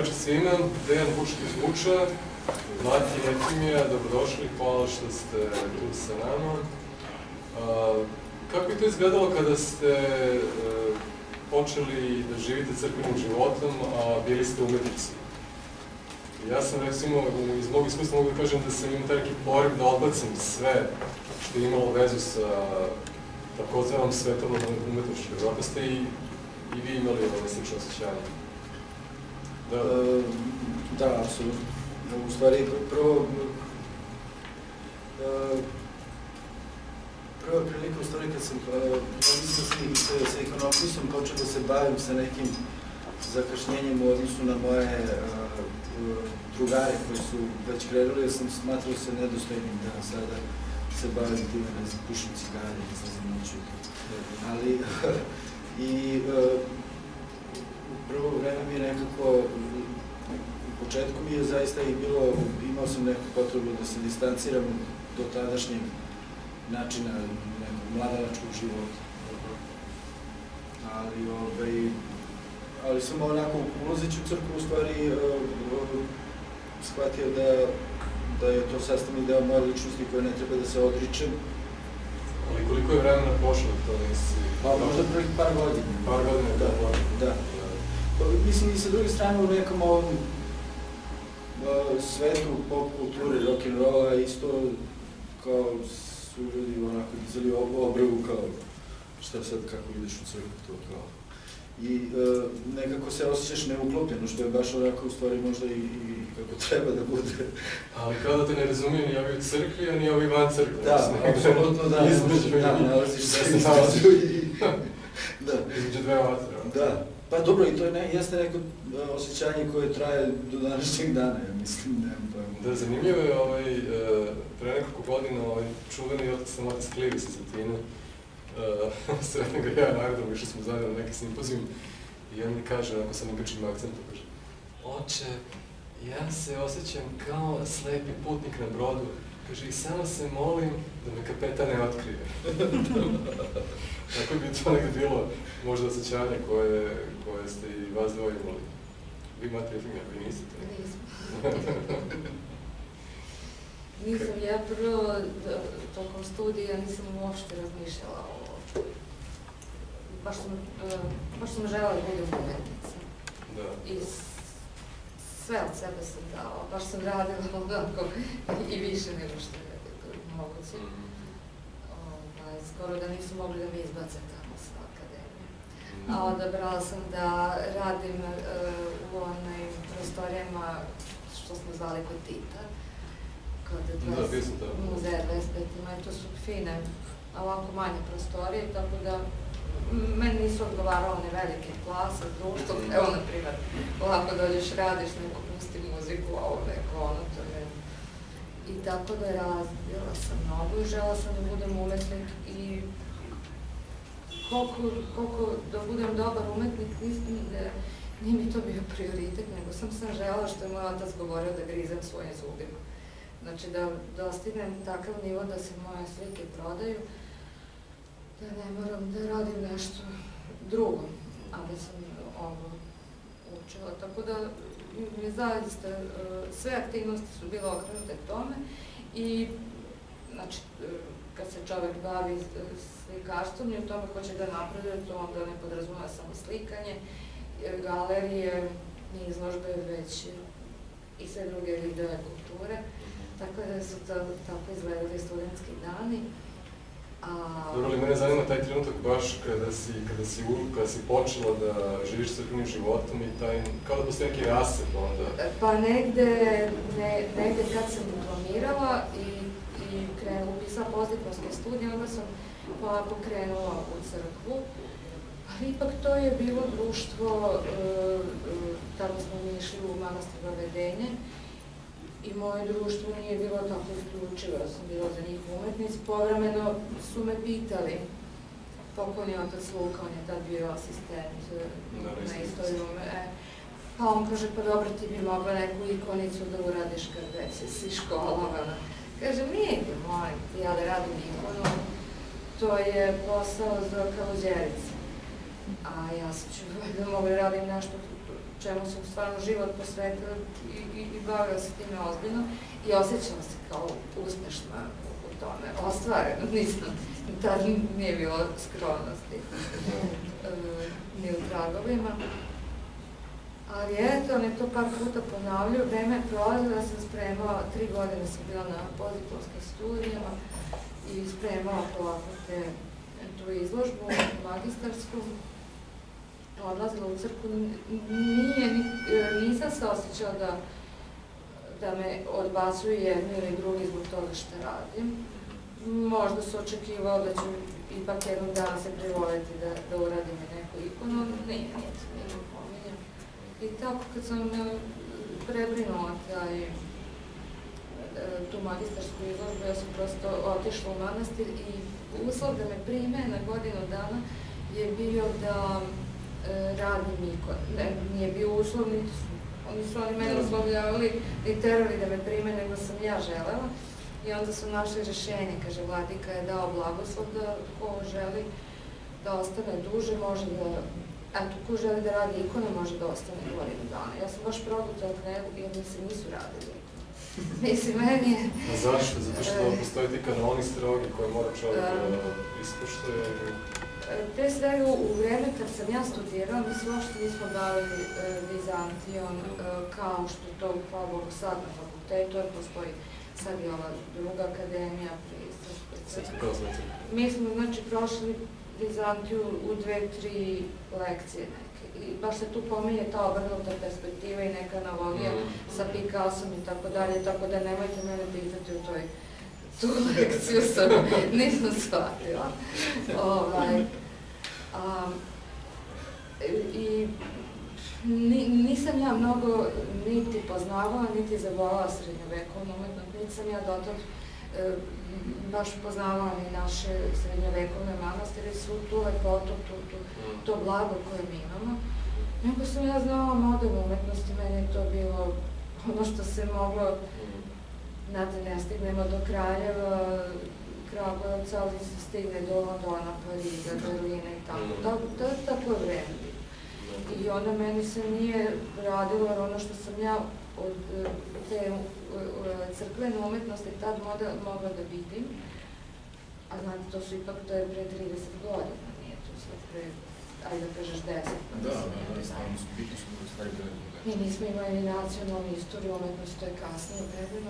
večer svima, Dejan Vučkić-Vuča, Mati Efimija, dobrodošli, hvala što ste tu sa nama. Kako je to izgledalo kada ste počeli da živite crkvenim životom, a bili ste umetnici? Ja sam, recimo, iz mog iskustva mogu da kažem da sam imao taj neki poriv da odbacim sve što je imalo vezu sa takozvanom svetovnom umetnošću. Zato ste i vi imali ovo slično osjećanje. Da, apsolutno. U stvari, prva prilika, u stvari, kad sam, mislim, sa ikonopisom počeo da se bavim sa nekim zakašnjenjem u odnosu na moje drugare koji su već krenuli, ja sam smatrao se nedostojnim da sada se bavim time, ne znam, pušim cigare, ne znam, noću. Ali, i u prvo vreme mi je nekako, u početku mi je zaista i bilo, imao sam neku potrebu da se distanciram do tadašnjeg načina nekog mladalačkog života. Ali sam onako, ulazeći u crkvu, u stvari, shvatio da je to sastavni deo moje ličnosti koje ne treba da se odričem. Ali koliko je vremena pošlo to nisi? Pa možda prvih par godina. Par godina je to pošlo? Da. Mislim i sa druge strane u nekom ovom svetu pop kulture, rock'n'rolla, isto kao su ljudi onako dizali obravu kao šta sad, kako ideš u crkvu, to kao. I nekako se osjećaš neuklopljeno, što je baš onako u stvari možda i kako treba da bude. Ali kao da te ne razumiju ni ovi u crkvi, a ni ovi van crkve. Da, apsolutno da. Da, nalaziš se između i... Između dve vatre. Da. Pa dobro, i to jeste neko osjećanje koje traje do današnjeg dana, ja mislim, nemam pojma. Da, zanimljivo je, pre nekoliko godina čuveni otac Matis Kliris iz Atine, sretno ga ja naredom, išli smo zajedno na neki simpozijum i on mi kaže, onako sa negačnim akcentom, kaže: "Oče, ja se osjećam kao slepi putnik na brodu, kaže, i samo se molim da me kapetan ne otkrije." Tako bi to nekada bilo možda osjećanje koje ste i vas dvoje imali. Vi imate Efimija, vi niste to? Nisam, ja prvo tokom studija nisam uopšte razmišljala o... Baš sam želela da budem umetnica. I sve od sebe sam dala, baš sam radila onako i više nego što je moguće. Skoro da nisu mogli da mi izbace tamo sa akademije. A odabrala sam da radim u onim prostorijama što smo zvali kod Tita, kod muzeja 25 ima, i to su fine, ovako manje prostorije, tako da meni nisu odgovarale one velike klase, društvo, evo, na primjer, ovako dođeš, radiš, neko pusti muziku, a ovo neko, ono, to je... I tako da razbila sam mnogo i žela sam da budem umetnik i koliko da budem dobar umetnik, nije mi to bio prioritet, nego sam žela što je moj otac govorio da grizem svojim zubima. Znači da dostignem takav nivo da se moje slike prodaju, da ne moram da radim nešto drugo, a da sam ovo učila. Tako da zaista sve aktivnosti su bile okrenute tome i znači kad se čovek bavi slikarstvom i u tome hoće da napreduje, to onda ne podrazumeva samo slikanje, galerije, izložbe, već i sve druge vidove kulture. Tako da su tako izgledali studentski dani. Dobro, ali mene zanima taj trenutak baš kada si počela da živiš crkvenim životom i taj, kao da postoji neki rasep onda? Pa negde kad sam diplomirala i upisala postdiplomske studije, onda sam polako krenula u crkvu, ali ipak to je bilo društvo, tada smo mi išli u manastir Vavedenje, i moje društvo nije bilo tako isključivo, ja sam bila za njih umetnici. Povremeno su me pitali, pokojni otac Luka, on je tad bio asistent na istorijom, pa on kaže, pa dobro, ti bi mogla neku ikonicu da uradiš kad već si školovana. Kaže, nije molim ti, ja da radim ikonu, to je posao za kaluđerice. A ja ću da mogu da radim nešto čemu sam stvarno život posvetila i bavila se time ozbiljno i osjećala se kao uspešna u tome, ostvareno, nisam, tad nije bilo skromnosti ni u tragovima. Ali eto, ne to par puta ponavljaju, vreme je prolazilo, ja sam spremala, 3 godine sam bila na postdiplomskim studijama i spremala polako tu izložbu magistarsku, odlazila u crkvu, nisam se osjećala da me odbacuju jedni ili drugi zbog toga što radim. Možda se očekivao da ću ipak jednog dana se privoliti da uradim neku ikonu, nije pominjam. I tako kad sam prebrinula tu magistarsku izložbu, ja sam prosto otišla u manastir i uslov da me prime na godinu dana je bio da radim ikon. Nije bio uslov, nisu oni mene uslovljavali ni terali da me prime, nego sam ja želela. I onda su našli rešenje, kaže, vladika je dao blagoslov da ko želi da ostane duže, može da, eto, ko želi da radi ikone, može da ostane godinu dana. Ja sam baš progutala knjigu jer mi se nisu radili ikone. Mislim, meni je... A zašto? Zato što postoji ti kanoni strogi koje mora čovjek ispoštuje? Pre svega, u vreme kad sam ja studirala, mi se uopšte nismo bavili Vizantijom kao što to, hvala Bogu, sad na fakultetu, jer postoji sad je ova druga akademija pri Srpskoj crkvi. Mi smo, znači, prošli Vizantiju u 2-3 lekcije neke. I baš se tu pominje ta obrnuta perspektiva i neka analogija sa Picassom i tako dalje, tako da nemojte mene pitati u tu lekciju sam nisam shvatila. I nisam ja mnogo niti poznavala, niti zavolala srednjovekovnu umetnost, niti sam ja dotad baš poznavala ni naše srednjovekovne manastire, svu tu lepotu, to blago koje mi imamo. Nego sam ja znala modernu umetnosti, meni je to bilo ono što se moglo, znate, ne stignemo do Kraljeva, Kragujevca, ali se stigne do Londona, Pariza, Berlina i tako. To je tako vreme. I onda meni se nije radilo ono što sam ja od te crkvene umetnosti tad mogla da vidim. A znate, to su ipak, to je pre 30 godina, nije to sad pre, ajde da kažeš 10. Da, stvarno su bitno smo da stvari bili. Mi nismo imali ni nacionalnu istoriju umetnosti, to je kasnije predano.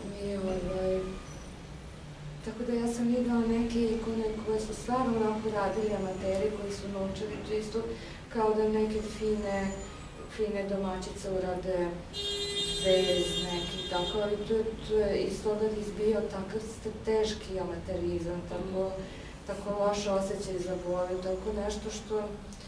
Tako da ja sam videla neke ikone koje su stvarno onako radili amateri, koji su naučili čisto kao da neke fine domaćice urade vez neki, tako, ali to je iz toga izbio takav teški amaterizam, tako loš osjećaj za boju, tako nešto što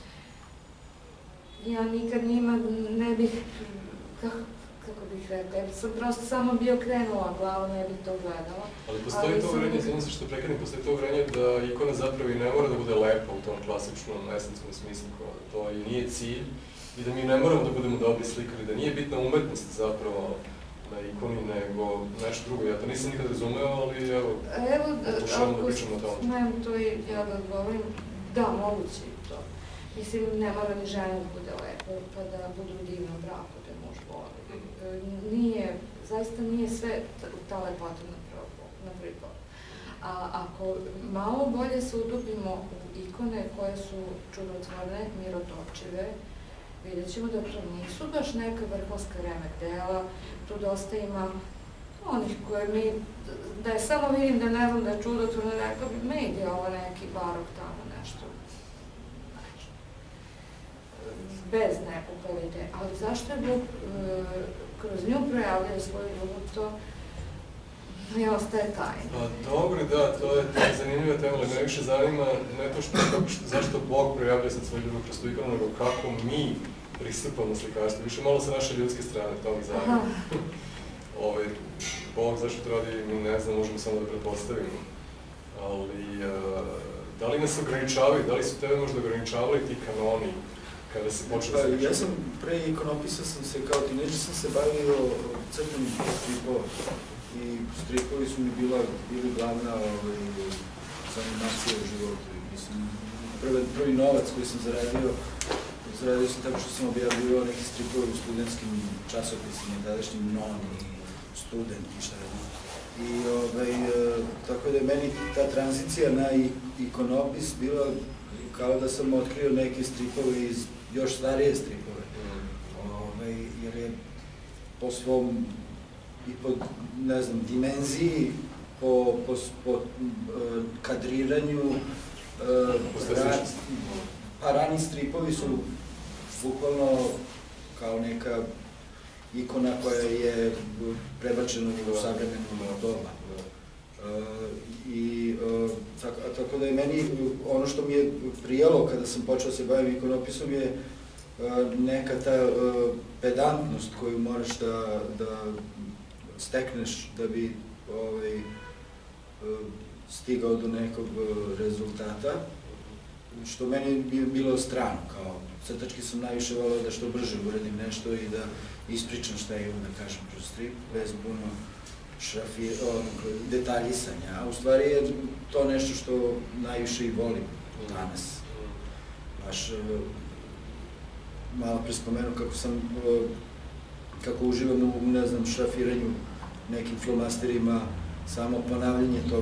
ja nikad njima ne bih, kako bih rekla, jer sam prosto samo bio krenula glavu, ne bih to gledala. Ali postoji to uverenje, izvinim se što prekrenim, postoji to uverenje da ikona zapravo i ne mora da bude lepa u tom klasičnom, esenskom smislu, to i nije cilj i da mi ne moramo da budemo dobri slikari, da nije bitna umetnost zapravo na ikoni, nego nešto drugo. Ja to nisam nikad razumeo, ali evo, pokušavam da pričam o tome. Nemam to i ja da odgovorim, da, moguće je to. Mislim, ne mora ni žena da bude lepo, pa da budu divno u braku, da je muž voli. Zaista nije sve ta lepota na prvi pogled. A ako malo bolje se utopimo u ikone koje su čudotvorne, mirotočive, vidjet ćemo da to nisu baš neka vrhunska remek dela, tu dosta ima onih koje mi, da je samo vidim da ne znam da je čudotvorno, rekla bi, maybe je ovo neki barok tamo nešto, bez nekog kvaliteta. Ali zašto je Bog kroz nju projavljaju svoju ljubav, to mi ostaje tajno. Dobro, da, to je zanimljiva tema, ali me više zanima ne to zašto Bog projavlja sad svoju ljubav kroz tu ikonu, nego kako mi pristupamo slikarstvu. Više malo sa naše ljudske strane, to mi zanima. Bog zašto to radi, mi ne znam, možemo samo da pretpostavimo. Ali, da li nas ograničavaju, da li su tebe možda ograničavali ti kanoni kada se počeo da se ličiti? Ja sam pre ikonopisa sam se, kao tineđer sam se bavio crtenim stripova. I stripovi su mi bili glavna zanimacija u životu. Mislim, prvi novac koji sam zaradio zaradio sam tako što sam objavljivao neke stripove u studentskim časopisima, tadašnjim Non i Student i šta je. I tako da je meni ta tranzicija na ikonopis bila kao da sam otkrio neke stripove iz još starije stripove. Jer je po svom i po, ne znam, dimenziji, po kadriranju, rani stripovi su bukvalno kao neka ikona koja je prebačena u savremenu doba. Tako da je meni, ono što mi je prijalo kada sam počeo se bavim ikonopisom je neka ta pedantnost koju moraš da stekneš da bi stigao do nekog rezultata, što meni je bilo strano, kao crtački sam najviše voleo da što brže uradim nešto i da ispričam šta imam da kažem kroz strip, bez puno detaljisanja, a u stvari je to nešto što najviše i volim danas. Baš malo pre spomenu kako uživam u, ne znam, šrafiranju nekim flomasterima, samo ponavljanje tog,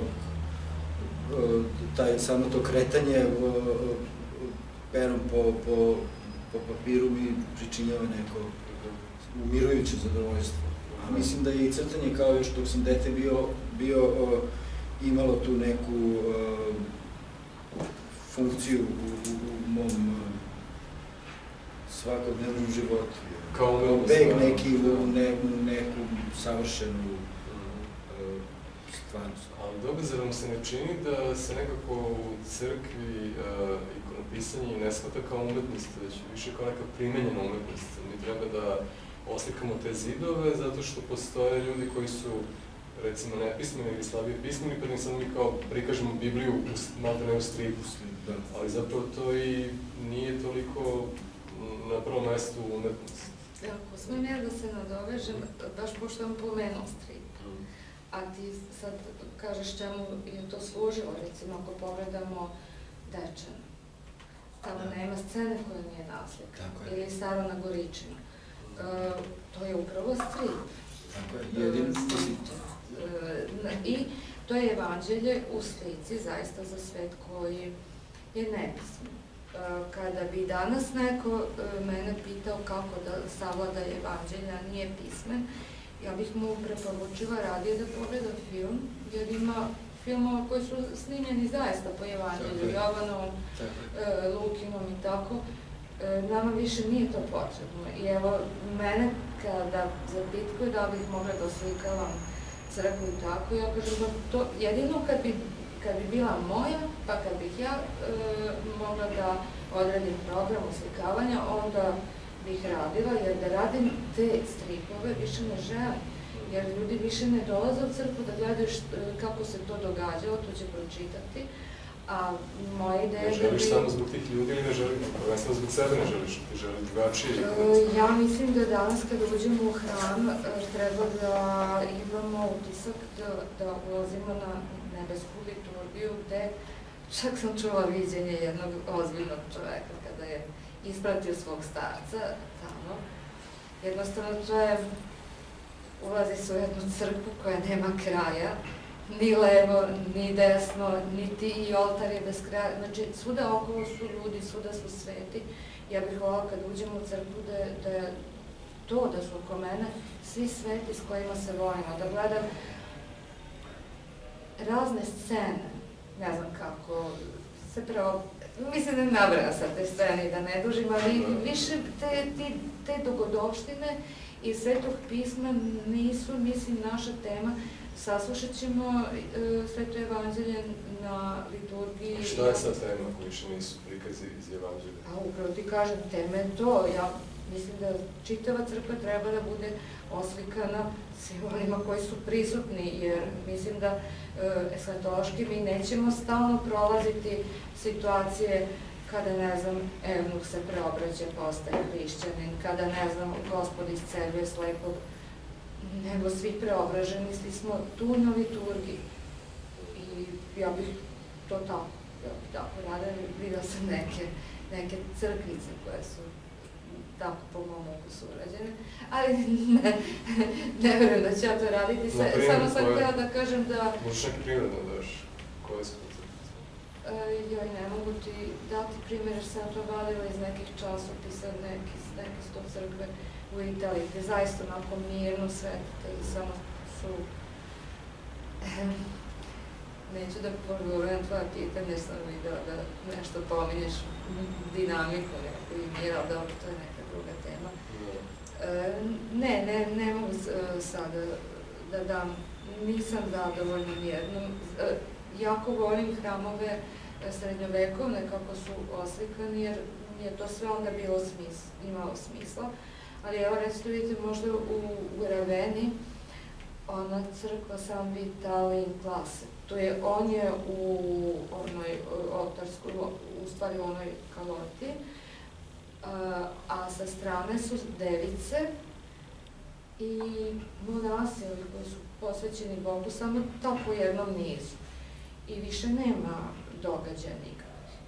samo to kretanje perom po papiru mi pričinjava neko umirujuće zadovoljstvo. A mislim da je i crtanje, kao još dok sam dete bio imalo tu neku funkciju u mom svakodnevnom životu. Kao beg neki u neku savršenu stvarnost. Ali dobro, zar vam se ne čini da se nekako u crkvi ikonopisanje ne shvata kao umetnost, već više kao neka primenjena umetnost? Mi treba da oslikamo te zidove zato što postoje ljudi koji su, recimo, nepismeni ili slabije pismeni, pa mi samo mi kao prikažemo Bibliju malo ne u stripu. Ali zapravo to i nije toliko na prvom mestu umetnost. Ako smijem ja da se nadovežem, baš pošto vam pomenuo strip, a ti sad kažeš čemu je to služilo, recimo ako pogledamo Dečana, tamo nema scene koja nije naslika, ili Saro na Goričinu. To je upravo strip. I to je evanđelje u slici zaista za svet koji je nepismen. Kada bi danas neko mene pitao kako da savlada evanđelja, nije pismen, ja bih mu preporučila radije da pogleda film, jer ima filmova koji su snimljeni zaista po evanđelju, Jovanovom, Lukinom i tako. Nama više nije to potrebno. I evo, mene kada zapitkuju da bih mogla da oslikavam crkvu i tako, ja kažem da to jedino kad bi bila moja, pa kad bih ja mogla da odradim program oslikavanja, onda bih radila, jer da radim te stripove više ne želim. Jer ljudi više ne dolaze u crkvu da gledaju kako se to događalo, to će pročitati. A moja ideja je da bi... Ne želiš samo zbog tih ljudi ili ne želiš, prvenstveno zbog sebe ne želiš, ti želiš drugačije? Ja mislim da danas kada uđemo u hram treba da imamo utisak da ulazimo na nebesku liturgiju, gde čak sam čula viđenje jednog ozbiljnog čoveka kada je ispratio svog starca tamo. Jednostavno to je, ulazi se u jednu crkvu koja nema kraja, ni levo, ni desno, niti i oltar je bez kraja. Znači, svuda okolo su ljudi, svuda su sveti. Ja bih volala kad uđem u crkvu da je to, da su oko mene svi sveti s kojima se volimo, da gledam razne scene, ne znam kako se pravo, mislim da ne nabraja sad te scene i da ne dužim, ali više te dogodovštine i Svetog pisma nisu, mislim, naša tema. Saslušat ćemo Sveto evanđelje na liturgiji. Šta je sad tema koji više nisu prikazi iz evanđelja? A upravo ti kažem, tema je to. Ja mislim da čitava crkva treba da bude oslikana svim onima koji su prisutni, jer mislim da eskatološki mi nećemo stalno prolaziti situacije kada, ne znam, evnuh se preobraća, postaje hrišćanin, kada, ne znam, Gospod isceljuje slepog, nego svi preobraženi, svi smo tu na liturgiji. I ja bih to tako rada, videla sam neke crkvice koje su tako po mom ukusu urađene, ali ne verujem da ću ja to raditi, samo sam htjela da kažem da... Možeš neki primjer da daš? Koje su to? Joj, ne mogu ti dati primjer, jer sam to vadila iz nekih časopisa, neke sto crkve u Italiji, gde zaista onako mirno svetite i samo su... Neću da pogovorim tvoje pitanje, jer sam videla da nešto pominješ dinamiku neku i mir, ali dobro, to je neka druga tema. Ne mogu sada da dam, nisam zadovoljna nijednom. Jako volim hramove srednjovekovne kako su oslikani, jer je to sve onda imalo smisla. Ali evo recite, vidite, možda u Raveni, ona crkva San Vitale in Classe. On je u onoj oltarskoj, u stvari u onoj kaloti, a sa strane su device i monasi koji su posvećeni Bogu, samo tako u jednom nizu. I više nema događaja nikakvih.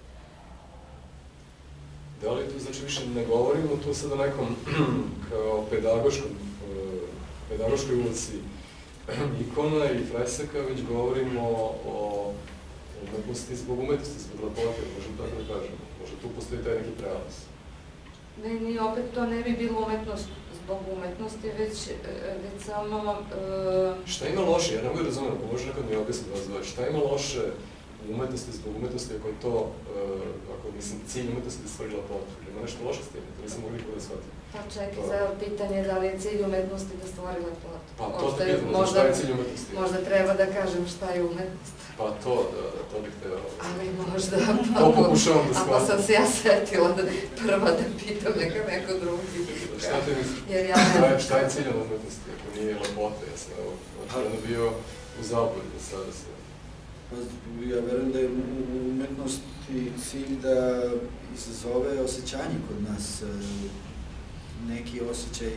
Da li tu, znači, više ne govorimo tu sad o nekom kao pedagoškoj ulozi ikona i fresaka, već govorimo o umetnosti zbog umetnosti, zbog lepote, možemo tako da kažemo. Možda tu postoji taj neki prelaz. Ne, opet to ne bi bilo umetnost zbog umetnosti, već samo... Šta ima loše? Ja ne mogu razumjeti, ako može nekad mi objasniti razvoj, šta ima loše u umetnosti zbog umetnosti, ako je to, mislim, cilj umetnosti da stvori lepotu? Ili ima nešto loše s tim? To nisam mogu nikada da shvatim. Pa čekaj, za pitanje da li je cilj umetnosti da stvori lepotu. Pa to te pitam, šta je cilj umetnosti? Možda treba da kažem šta je umetnost. Pa to bih teo. Ali možda... To pokušavam da shvatim. Ako sam se ja setila da prva da pitam neko drugi. Šta ti misliš? Šta je cilj umetnosti, ako nije lepota? Ja sam očigledno bio u zabludi do sada se. Ja verujem da je umetnosti cilj da izazove osjećanje kod nas, neki osjećaj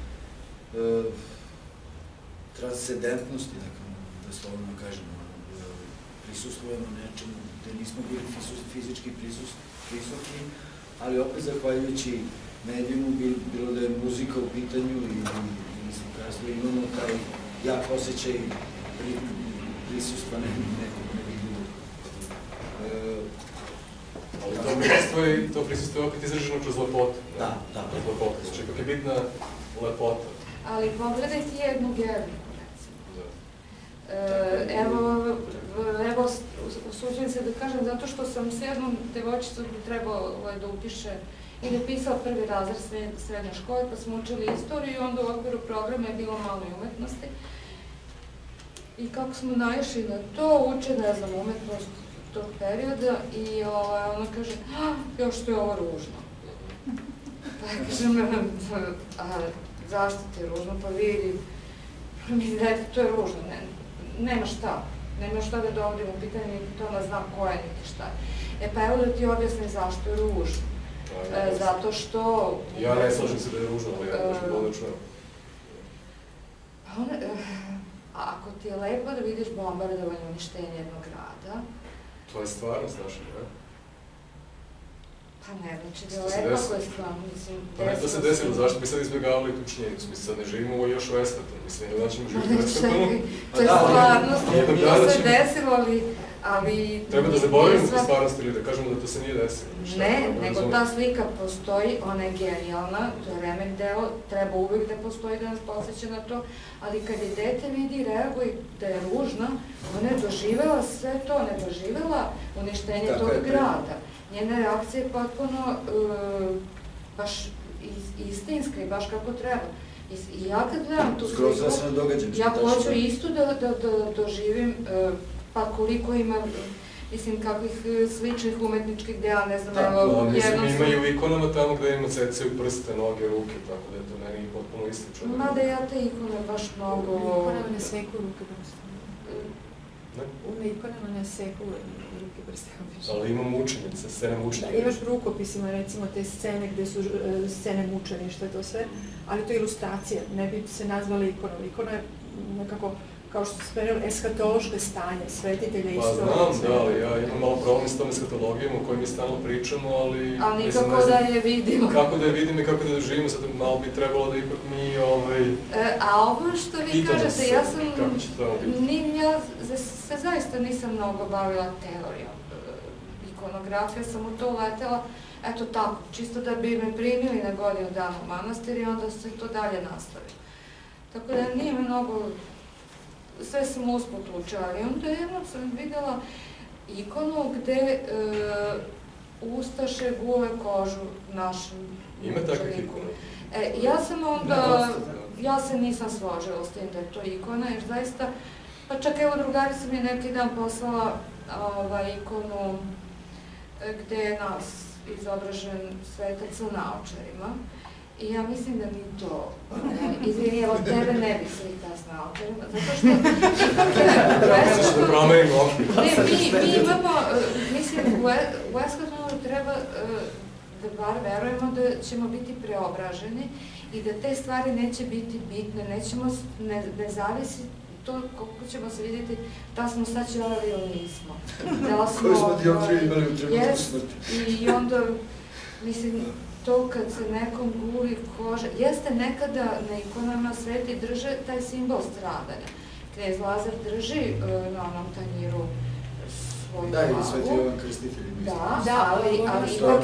transcendentnosti, da slovno kažemo, prisustvujemo nečemu gde nismo bili fizički prisutni, ali opet zahvaljujući medijumu, bilo da je muzika u pitanju ili slikarstvo, imamo taj jak osjećaj prisustva nekog drugog. Ali to prisustvo je opet izraženo kroz lepotu. Da. Kroz lepotu, znači kako je bitna lepota. Ali pogledajte jednu Gerniku, recimo. Evo, usuđujem se da kažem, zato što sam s jednom devojčicom trebao da utiše i da pisala prvi razred srednje škole, pa smo učili istoriju i onda u okviru programa je bilo malo i umetnosti. I kako smo naišli na to, uče, ne znam, umetnost tog perioda i ona kaže, još što je ovo ružno. Pa ja kažem, zašto ti je ružno? Pa vidi, to je ružno, nema šta da dovodimo u pitanje, niti to ona zna ko je, niti šta je. Pa evo da ti objasnim zašto je ružno. Zato što... Ja ne slažem se da je ružno, ali ja možda bolje čujem. Ako ti je lepo da vidiš bombardovanje, uništenje jednog grada... To je stvarnost naša, ne? Pa ne, znači da je lepo ako je stvarno, mislim... Pa ne, to se desilo, zašto bi sad izbjegavali tu činjenicu? Mislim, sad ne živimo još u Esvatu, mislim, da ćemo živiti u Esvatu. To je stvarnost, to se desilo, ali... Treba da zaboravimo tu stvarnost ili da kažemo da to se nije desilo. Ne, nego ta slika postoji, ona je genijalna, to je remek deo, treba uvijek da postoji da nas podsjeća na to, ali kad je dete vidi i reaguje da je ružna, ona je doživela sve to, ne doživela uništenje tog grada. Njena reakcija je potpuno baš istinska i baš kako treba. I ja kad gledam tu sliku, ja hoću isto da doživim, pa koliko ima, mislim, kakvih sličnih umetničkih dela, ne znam, evo, jednom... Mislim, ima i u ikonama tamo gde ima cecaju prste, noge, ruke, tako da je to meni potpuno istično. Mada ja te ikone baš mnogo... Ikonama ne seku ruke prste. U ikonama ne seku ruke prste. Ali ima mučenice, scene mučenja. Imaš u rukopisima, recimo, te scene gde su scene mučeništva i to sve, ali to je ilustracija, ne bi se nazvala ikonom. Ikona je nekako kao što se spomenuli, eskatološko stanje, svetitelja Pa znam, da, ali ja imam malo problem s tom eskatologijom o kojoj mi stalno pričamo, ali... Ali nikako da je vidimo. Kako da je vidimo i kako da je živimo, sad malo bi trebalo da ipak mi... A ovo što vi kažete, ja sam... Kako će to biti? Ja se zaista nisam mnogo bavila teorijom ikonografije, sam u to uletela, eto tako, čisto da bi me primili na godinu dana u manastir i onda se to dalje nastavi. Tako da nije me mnogo... Sve sam usput učila, ali onda jednom sam videla ikonu gde ustaše gule kožu našem Ima takvih ikona? Ja sam onda, ja se nisam složila s tim da je to ikona, jer zaista, pa čak evo drugarica mi je neki dan poslala ikonu gde je nas izobražen svetac sa naočarima. I ja mislim da mi to, izvini, evo tebe ne bih slika s naočarima, zato što mi imamo, mislim, u Eskatonu treba da bar verujemo da ćemo biti preobraženi i da te stvari neće biti bitne, ne zavisi to koliko ćemo se vidjeti da smo sad ćelali ili nismo. Koji smo dioptriju imali u trenutku smrti. I onda, mislim, to kad se nekom guli koža, jeste nekada na ikonama sveti drže taj simbol stradanja. Knez Lazar drži na onom tanjiru svoju glavu. Da, ili Sveti Jovan Krstitelj. Da, ali ipak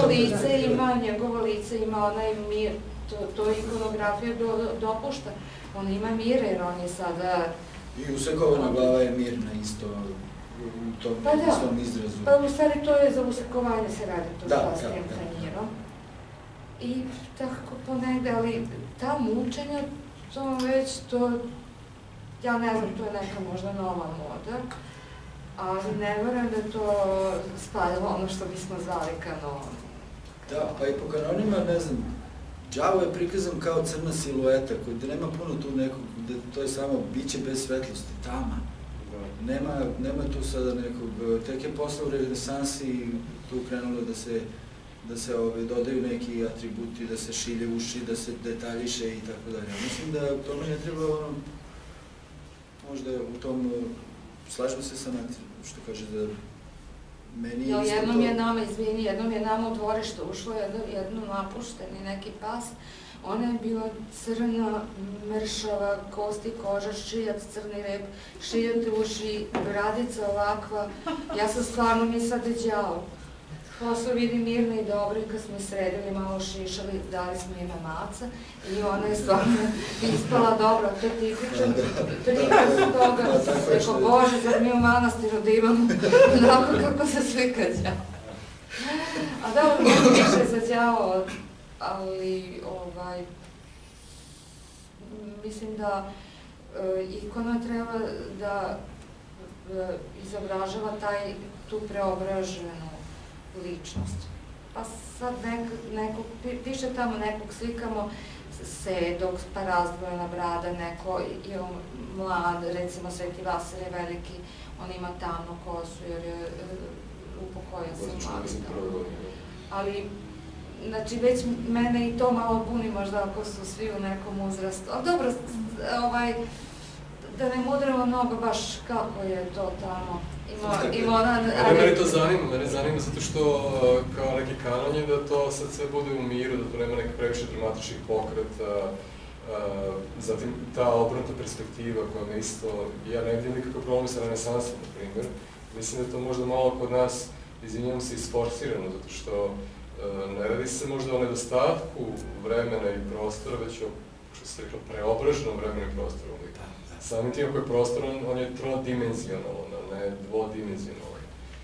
njegovo lice ima onaj mir, to ikonografija dopušta. On ima mir jer on je sada... I usekovana glava je mirna isto u tom istom izrazu. Pa u stvari to je za usekovanje se radi, to sa s tim tanjirom. I tako ponegde, ali ta mučenja, to već to, ja ne znam, to je neka možda nova moda, ali ne verujem da to spaljalo ono što bismo zvali kanon. Da, pa i po kanonima, ne znam, đavo je prikazan kao crna silueta, gde nema puno tu nekog, to je samo biće bez svetlosti, tama. Nema tu sada nekog, tek je posle u renesansi tu krenulo da se dodaju neki atributi, da se šilje uši, da se detaljiše i tako dalje. Mislim da tome ne treba, možda u tom, slažem se sa što kaže da meni je isto to... Jednom je nama u dvorište ušlo jedno napušteni neki pas. Ona je bila crna, mršava, kosti, koža, šiljac, crni rep, šiljate uši, bradica ovakva. Ja sam stvarno mislila da je đavo. Posle vidi mirna i dobra i kad smo je sredili, malo šišali, dali smo ime Maca i ona je stvarno ispala dobra, to je tipičan toga. Rekao, Bože, zar mi u manastiru da imamo onako kako se slika đavo. A da, ono više za đavo, ali mislim da ikona treba da izobražava tu preobraženu ličnost. Pa sad piše tamo nekog slikamo sedog, pa razdvojena brada, neko je mlad, recimo Sveti Vasar je veliki, on ima tamnu kosu jer je upokojen sa mladom. Ali, znači, već mene i to malo buni možda ako su svi u nekom uzrastu. Ali dobro, da ne mudremo mnogo baš kako je to tamo. Mene to zanima zato što kao neki kanon je da to sad sve bude u miru, da to nema neke previše dramatičnih pokreta, zatim ta obrnuta perspektiva koja me isto, ja ne vidim nikakav problem sa renesansom, na primjer. Mislim da je to možda malo kod nas, izvinjam se, isforsirano, zato što ne radi se možda o nedostatku vremena i prostora, već o, što se rekla, preobraženom vremenu i prostoru. Samim tim ako je prostor, on je trodimenzionalan, a ne dvodimenzionalan.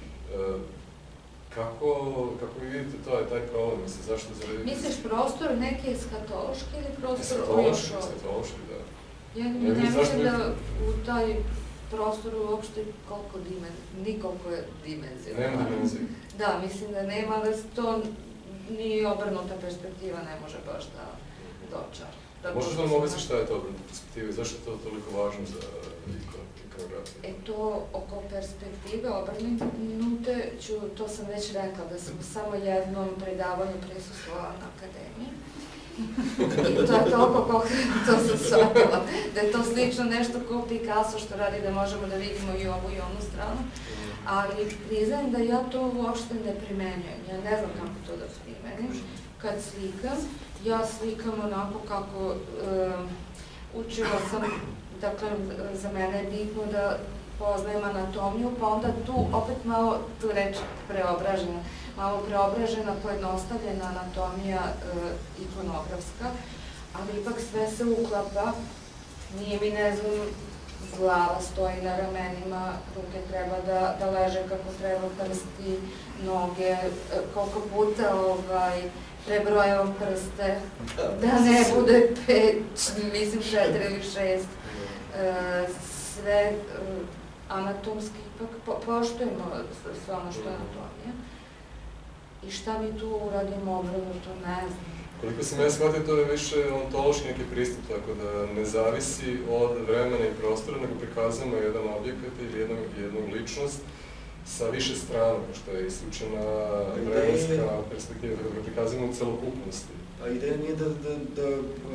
Kako vi vidite taj problem? Zašto zarediti? Misliš prostor neki eskatološki ili prostor ojošov? Eskatološki, da. Ja ne mislim da u taj prostor uopšte nikoliko je dimenzionalan. Nema dimenzije. Da, mislim da nema, ali to ni obrnuta perspektiva ne može baš da dočara. Možeš nam objasniti šta je to obrnuta perspektiva i zašto je to toliko važno za ikonografiju? To oko perspektive obrnute, to sam već rekla, da sam samo jednom predavanju prisustvovala na akademiji. I to je toliko koliko to sam shvatila. Da je to slično nešto kao Picasso što radi da možemo da vidimo i ovu i onu stranu. Ali priznajem da ja to uopšte ne primenjujem. Ja ne znam kako to da primenim. Kad slikam, ja slikam onako kako učila sam, dakle, za mene je bitno da poznajem anatomiju, pa onda tu opet malo, tu reč preobražena, malo preobražena, pojednostavljena anatomija ikonografska, ali ipak sve se uklapa, nije mi, ne znam, glava stoji na ramenima, ruke treba da leže kako treba, prsti, noge, koliko puta prebrojavam prste, da ne bude 5, mislim 4 ili 6, sve anatomski, ipak poštujemo sve ono što je anatomija. I šta mi tu uradimo obrnuto, ne znam. Koliko sam ja shvatio, to je više ontološki neki pristup, tako da ne zavisi od vremena i prostora, nego prikazujemo jedan objekat ili jednu ličnost sa više strana, što je isključena vremenska perspektiva, kako ga prikazujemo u celokupnosti. A ideja nije da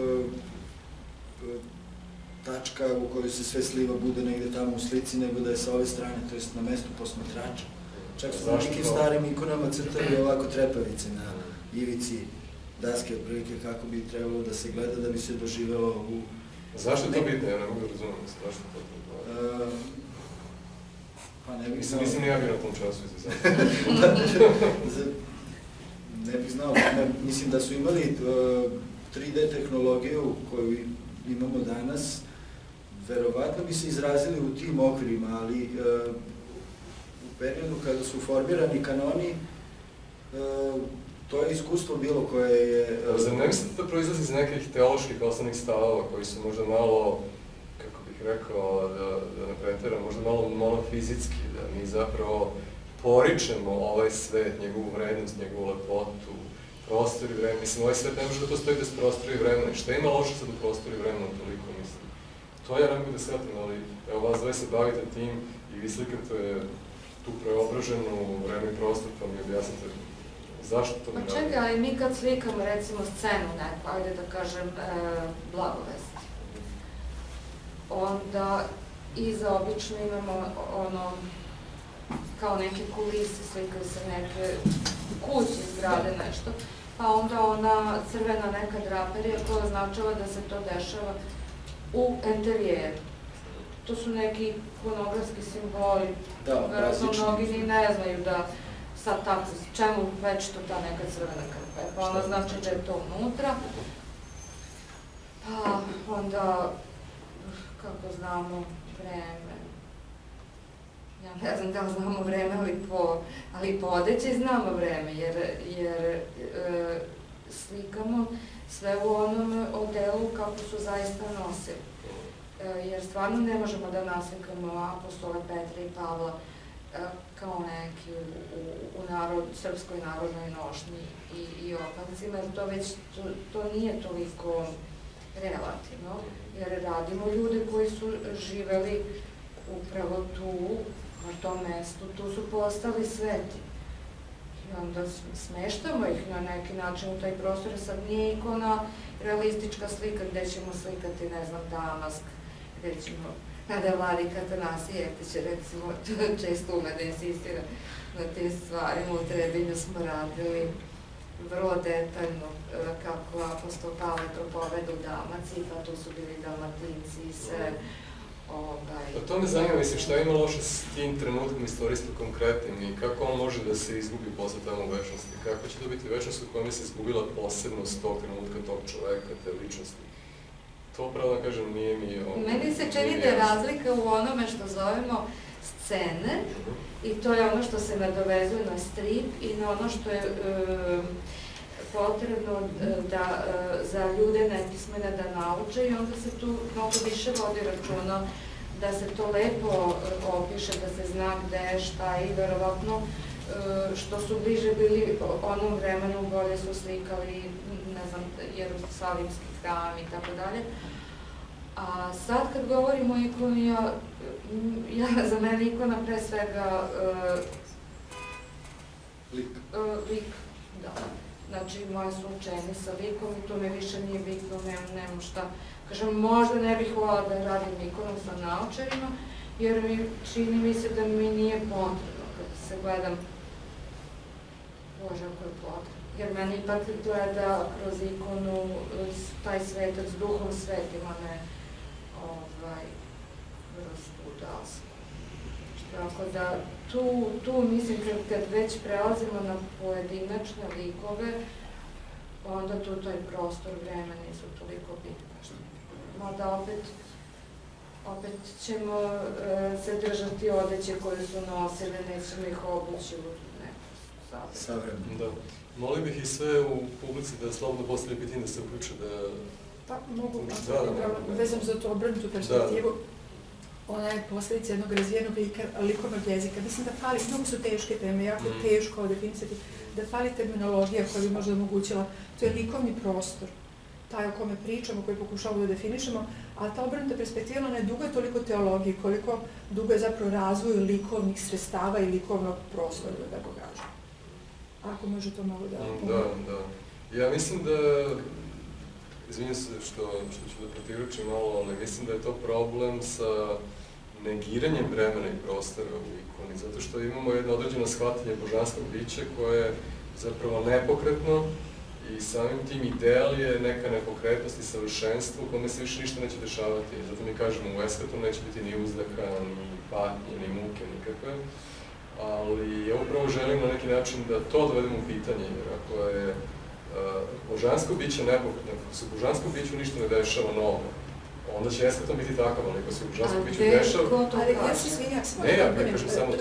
tačka u kojoj se sve sliva bude negde tamo u slici, nego da je sa ove strane, to jest na mestu posmatrača. Čak su na nekim starim ikonama crtali ovako trepavice na ivici daske, otprilike kako bi trebalo da se gleda, da bi se doživelo u... Zašto je to bitno? Ja ne mogu da razumem, zašto je to bitno? Pa ne bih znao... Mislim, ja bih na tom času Ne bih znao, mislim da su imali 3D tehnologiju koju imamo danas, verovatno bi se izrazili u tim okvirima, ali u periodu kada su formirani kanoni, to je iskustvo bilo koje je... Zar ne mislite da proizlazi iz nekih teoloških osnovnih stavova koji su možda malo, kako bih rekao, da ne preteram, možda malo monofizitski, da mi zapravo poričemo ovaj svet, njegovu vrednost, njegovu lepotu, prostor i vremena. Mislim, ovaj svet ne može da postoji bez prostora i vremena. Šta ima loše sad u prostoru i vremenu toliko, mislim? To ja ne mogu da shvatim, ali evo vas dvoje se bavite tim i vi slikate tu preobraženu vreme i prostor, pa mi objasnite zašto to mi radi? Pa čekaj, ali mi kad slikamo recimo scenu neku, ajde da kažem Blagovest, onda iza obično imamo ono, kao neke kulise, slikaju se neke kuće, zgrade, nešto, pa onda ona crvena neka draperija koja označava da se to dešava u enterijeru. To su neki ikonografski simboli, verovatno mnogi ni ne znaju da sad tako, čemu već to ta neka crvena krpa, pa ona znači da je to unutra, pa onda, kako znamo, vreme. Ja ne znam da li znamo vreme, ali po odeći znamo vreme, jer slikamo sve u onom odelu kako su zaista nosili. Jer stvarno ne možemo da naslikamo apostole Petra i Pavla kao neki u srpskoj narodnoj nošnji i opancima, jer to već to nije toliko relativno, jer radimo ljude koji su živeli upravo tu, na tom mestu, tu su postali sveti. I onda smeštamo ih na neki način u taj prostor, sad nije ikona realistička slika gde ćemo slikati, ne znam, Damask, gde ćemo, kada je Vladika Atanasije Jeftić, recimo, često ume da insistira na tim stvarima, u Trebinju smo radili vrlo detaljno kako apostol Pavle to povede u Dalmaciji, pa tu su bili Dalmatinci i sve. To me zanima, mislim, šta ima loše s tim trenutkom istorijsko konkretnim i kako on može da se izgubi posle tamo u večnosti? Kako će to biti večnost u kojoj bi se izgubila posebnost tog trenutka, tog čoveka, te ličnosti? To, pravo da kažem, nije mi... Meni se čini da je razlika u onome što zovemo scene i to je ono što se nadovezuje na strip i na ono što je potrebno za ljude nepismene da nauče i onda se tu mnogo više vodi računa da se to lepo opiše, da se zna gde, šta i verovatno što su bliže bili onom vremenu bolje su slikali, ne znam, Jerusalimski hram i tako dalje. A sad kad govorimo o ikoni, za mene ikona pre svega lik. Lik, da. znači moje su učeni sa likom i to mi više nije bitno, nemam šta. Kažem, možda ne bih volala da radim ikonom sa naočarima, jer čini mi se da mi nije potrebno kada se gledam, Bože, ako je potrebno. Jer meni ipak gleda kroz ikonu taj svetac s duhom svetim, a ne kroz tu dasku. Tako da, tu mislim, kad već prelazimo na pojedinačne likove, onda tu taj prostor, vreme nisu toliko bitne. Mada opet ćemo se držati odeće koje su nosile, nećemo ih obući u neku savremenu. Da. Molio bih i sve u publici da slobodno postavlja pitanje, da se uključe, da... Pa, mogu, vezam za to obrnutu perspektivu. Ona je posljedica jednog razvijenog likovnog jezika. Mislim da fali, mnogo su teške teme, jako teško definisati, da fali terminologija koja bi možda omogućila, to je likovni prostor, taj o kome pričamo, koji pokušavamo da definišemo, a ta obrnuta perspektiva ne dugo je toliko teologiji, koliko dugo je zapravo razvoju likovnih sredstava i likovnog prostora, da tako kažem. Ako može to malo da... Da. Ja mislim da, izvinjam se što ću da protivručim malo, ali mislim da je to problem sa negiranjem vremena i prostora u ikoni, zato što imamo jedno određeno shvatanje božanskog bića koje je zapravo nepokretno i samim tim ideal je neka nepokretnost i savršenstvo u kome se više ništa neće dešavati. Zato mi kažemo u Eskatonu neće biti ni uzdaha, ni patnje, ni muke, nikakve. Ali ja upravo želim na neki način da to dovedemo u pitanje, jer ako je božansko biće nepokretno, ako se božansko biću ništa ne dešava novo, onda će Eskaton biti takav, ali ako se božansko biću dešava... Ali ja se svinjam, ne, ja kažem samo,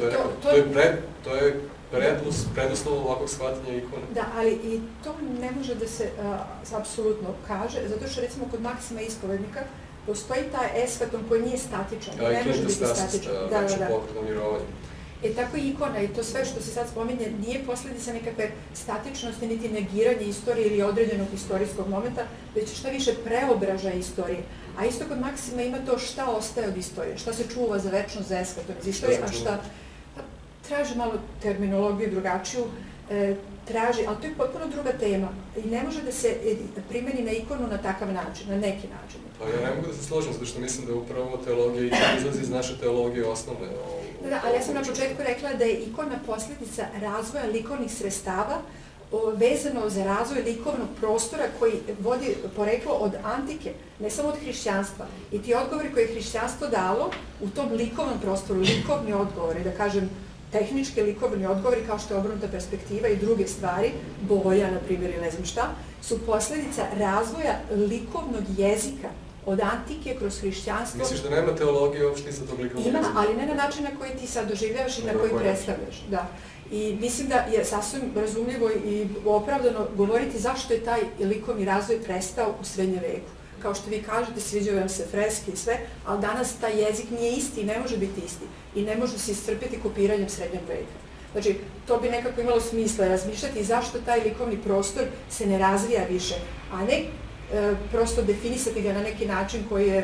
to je preduslov ovakvog shvatanja ikone. Da, ali i to ne može da se apsolutno kaže, zato što recimo kod Maksima Ispovednika postoji taj Eskaton koji nije statičan, ne može biti statičan. Znači pokretno mirovanje. Tako i ikona i to sve što se sad spominje nije posljedica nekakve statičnosti, niti negiranje istorije ili određenog istorijskog momenta, već šta više preobražaja istorije. A isto kod Maksima ima to šta ostaje od istorije, šta se čuva za večnost, za Eskaton iz istorije, a šta traži malo terminologiju drugačiju, traži, ali to je potpuno druga tema i ne može da se primeni na ikonu na takav način, na neki način. Pa ja ne mogu da se složim, zato što mislim da upravo teologija ikona izlazi iz naše teologije osnovne. Da, ali ja sam na početku rekla da je ikona posljedica razvoja likovnih sredstava vezano za razvoj likovnog prostora koji vodi poreklo od antike, ne samo od hrišćanstva. I ti odgovori koje je hrišćanstvo dalo u tom likovnom prostoru, likovni odgovori, da kažem, tehnički likovni odgovori kao što je obrnuta perspektiva i druge stvari, boja, na primjer, ili ne znam šta, su posljedica razvoja likovnog jezika od antike kroz hrišćanstvo. Misliš da nema teologije uopšte sa tog likovnog jezika? Ima, ali ne na način na koji ti sad doživljavaš i na koji predstavljaš. Da. I mislim da je sasvim razumljivo i opravdano govoriti zašto je taj likovni razvoj prestao u srednjem veku. Kao što vi kažete, sviđaju vam se freske i sve, ali danas taj jezik nije isti i ne može biti isti. I ne može se iscrpiti kopiranjem srednjeg veka. Znači, to bi nekako imalo smisla razmišljati zašto taj likovni prostor se ne razvija više, a ne prosto definisati ga na neki način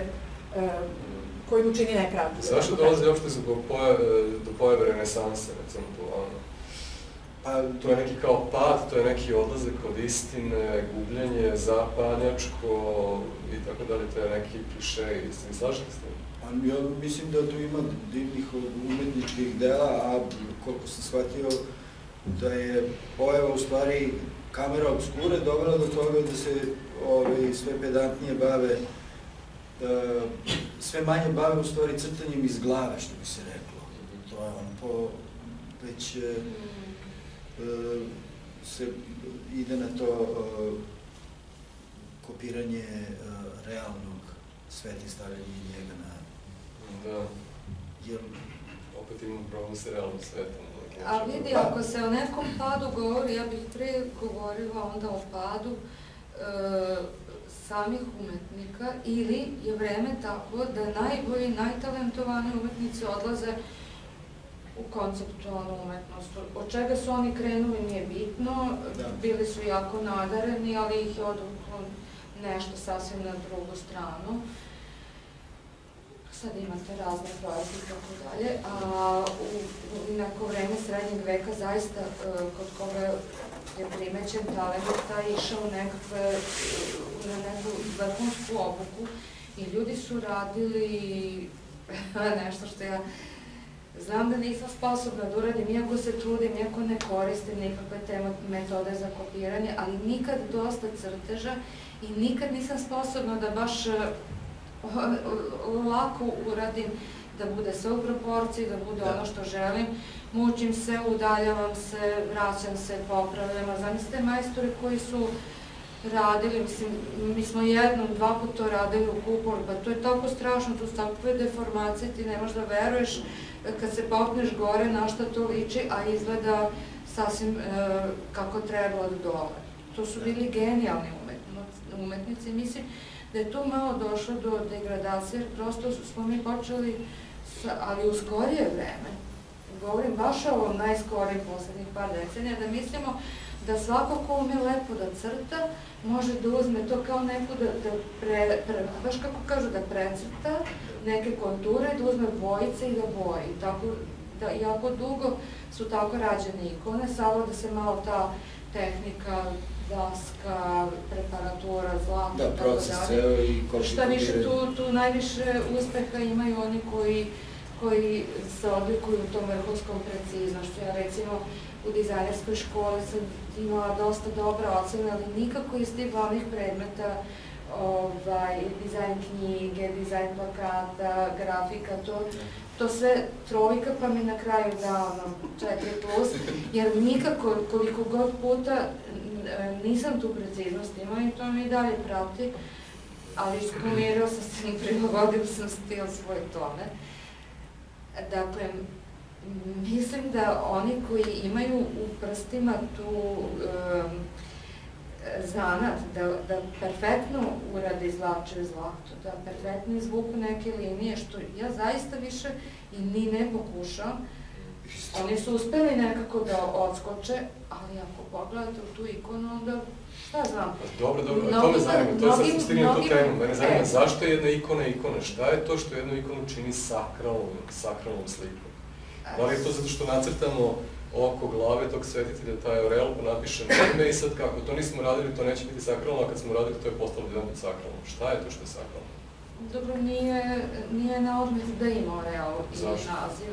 koji mu čini nepravdu. Zašto dolazi uopšte do pojave renesanse, recimo to? To je neki kao pad, to je neki odlazak od istine, gubljenje, zapadnjačko i tako dalje, to je neki klišej. Vi slažete s tim? Ja mislim da tu ima divnih umetničkih dela, a koliko sam shvatio da je pojava u stvari kamera obskure dovela do toga da se sve pedantnije bave, sve manje bave u stvari crtanjem iz glave, što bi se reklo. To je ono, već se ide na to kopiranje realnog sveta i stavljanje njega na... Da, opet imamo problem sa realnim svetom. A vidi, ako se o nekom padu govori, ja bih prije govorila onda o padu samih umetnika, ili je vreme tako da najbolji, najtalentovaniji umetnici odlaze u konceptualnu umetnost. Od čega su oni krenuli nije bitno, bili su jako nadareni, ali ih je odvuklo nešto sasvim na drugu stranu. Sad imate razne projekte i tako dalje, a u neko vreme srednjeg veka zaista kod koga je primećen talenata išao na neku vrhunsku obuku i ljudi su radili nešto što ja znam da nisam sposobna da uradim, iako se trudim, iako ne koristim nikakve te metode za kopiranje, ali nikad dosta crteža i nikad nisam sposobna da baš lako uradim, da bude sve u proporciji, da bude ono što želim. Mučim se, udaljavam se, vraćam se, popravljam. A zamislite majstori koji su radili, mislim, mi smo jednom, 2 puta to radili u kupolu, pa to je tako strašno, tu su takve deformacije, ti ne možeš da veruješ kad se popneš gore na što to liči, a izgleda sasvim kako treba od dole. To su bili genijalni umetnici. Mislim da je tu malo došlo do degradacije, jer prosto smo mi počeli, ali u skorije vreme, govorim baš o ovom najskorijim poslednjih par decenija, da mislimo da svako ko ume lepo da crta, može da uzme to kao neko baš kako kažu, da precrta neke konture, da uzme bojice i da boji. Tako da jako dugo su tako rađene ikone, samo da se malo ta tehnika, daska, preparatura, zlata, da, proces ceo i kopiranje. Šta više, tu najviše uspeha imaju oni koji se odlikuju u tom vrhunskom preciznošću. Ja recimo u dizajnerskoj školi sam imala dosta dobra ocena, ali nikako iz tih glavnih predmeta, dizajn knjige, dizajn plakata, grafika, to sve trojka, pa mi na kraju da 4+, jer nikako, koliko god puta nisam tu preciznost imala i to mi i dalje prati, ali ispomirao sam se i prilagodio sam stil svoj tome. Dakle, mislim da oni koji imaju u prstima tu zanat, da perfektno urade izvlače zlato, da perfektno izvuku neke linije, što ja zaista više i ni ne pokušam. Oni su uspeli nekako da odskoče, ali ako pogledate u tu ikonu, onda šta znam? Dobro, to me zanima, to je sad stignem tu temu. Mene zanima zašto je jedna ikona ikona, šta je to što jednu ikonu čini sakralnom slikom? Da li je to zato što nacrtamo oko glave tog svetitelja, taj orel, pa napišemo ime i sad kako to nismo radili, to neće biti sakralno, a kad smo radili to je postalo jedan put sakralno. Šta je to što je sakralno? Dobro, nije na odmet da ima orel i naziv.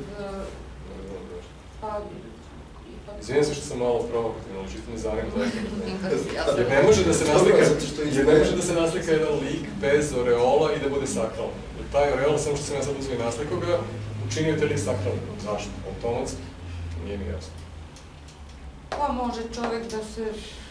Izvijem se što sam malo provokativno, čisto mi zanima zaista. Jer ne može da se naslika jedan lik bez oreola i da bude sakralno. Jer taj oreol, samo što sam ja sad uzeo i naslikao ga, učinio te lik sakralnim. Zašto? Automatski? Nije mi jasno. Pa može čovek da se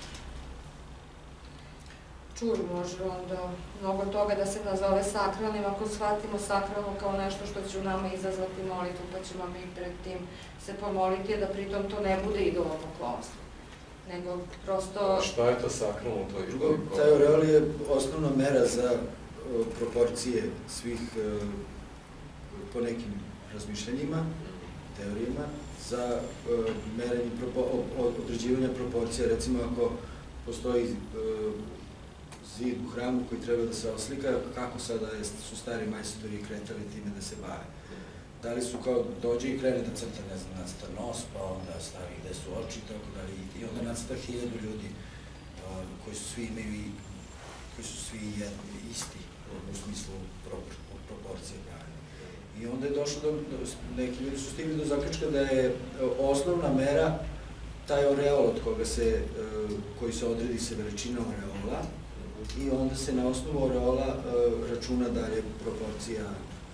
čuri, može onda mnogo toga da se nazove sakralnim, ako shvatimo sakralno kao nešto što će u nama izazvati molitvu, pa ćemo mi pred tim se pomoliti, da pritom to ne bude idolopoklonstvo. Nego prosto... Šta je to sakralno u toj ikoni? Taj oreol je osnovna mera za proporcije svih, po nekim razmišljanjima, teorijama, za merenje, određivanja proporcija. Recimo, ako postoji zid u hramu koji treba da se oslika, kako sada su stari majstori kretali time da se bave? Da li su kao dođe i krene da crta, ne znam, nacrta nos, pa onda stavi gde su oči, tako da i onda nacrta 1000 ljudi koji su svi imaju i koji su svi isti u smislu proporcije. I onda je došlo do, neki ljudi su stigli do zaključka da je osnovna mera taj oreol od koga se, koji se odredi se veličina oreola i onda se na osnovu oreola računa dalje proporcija.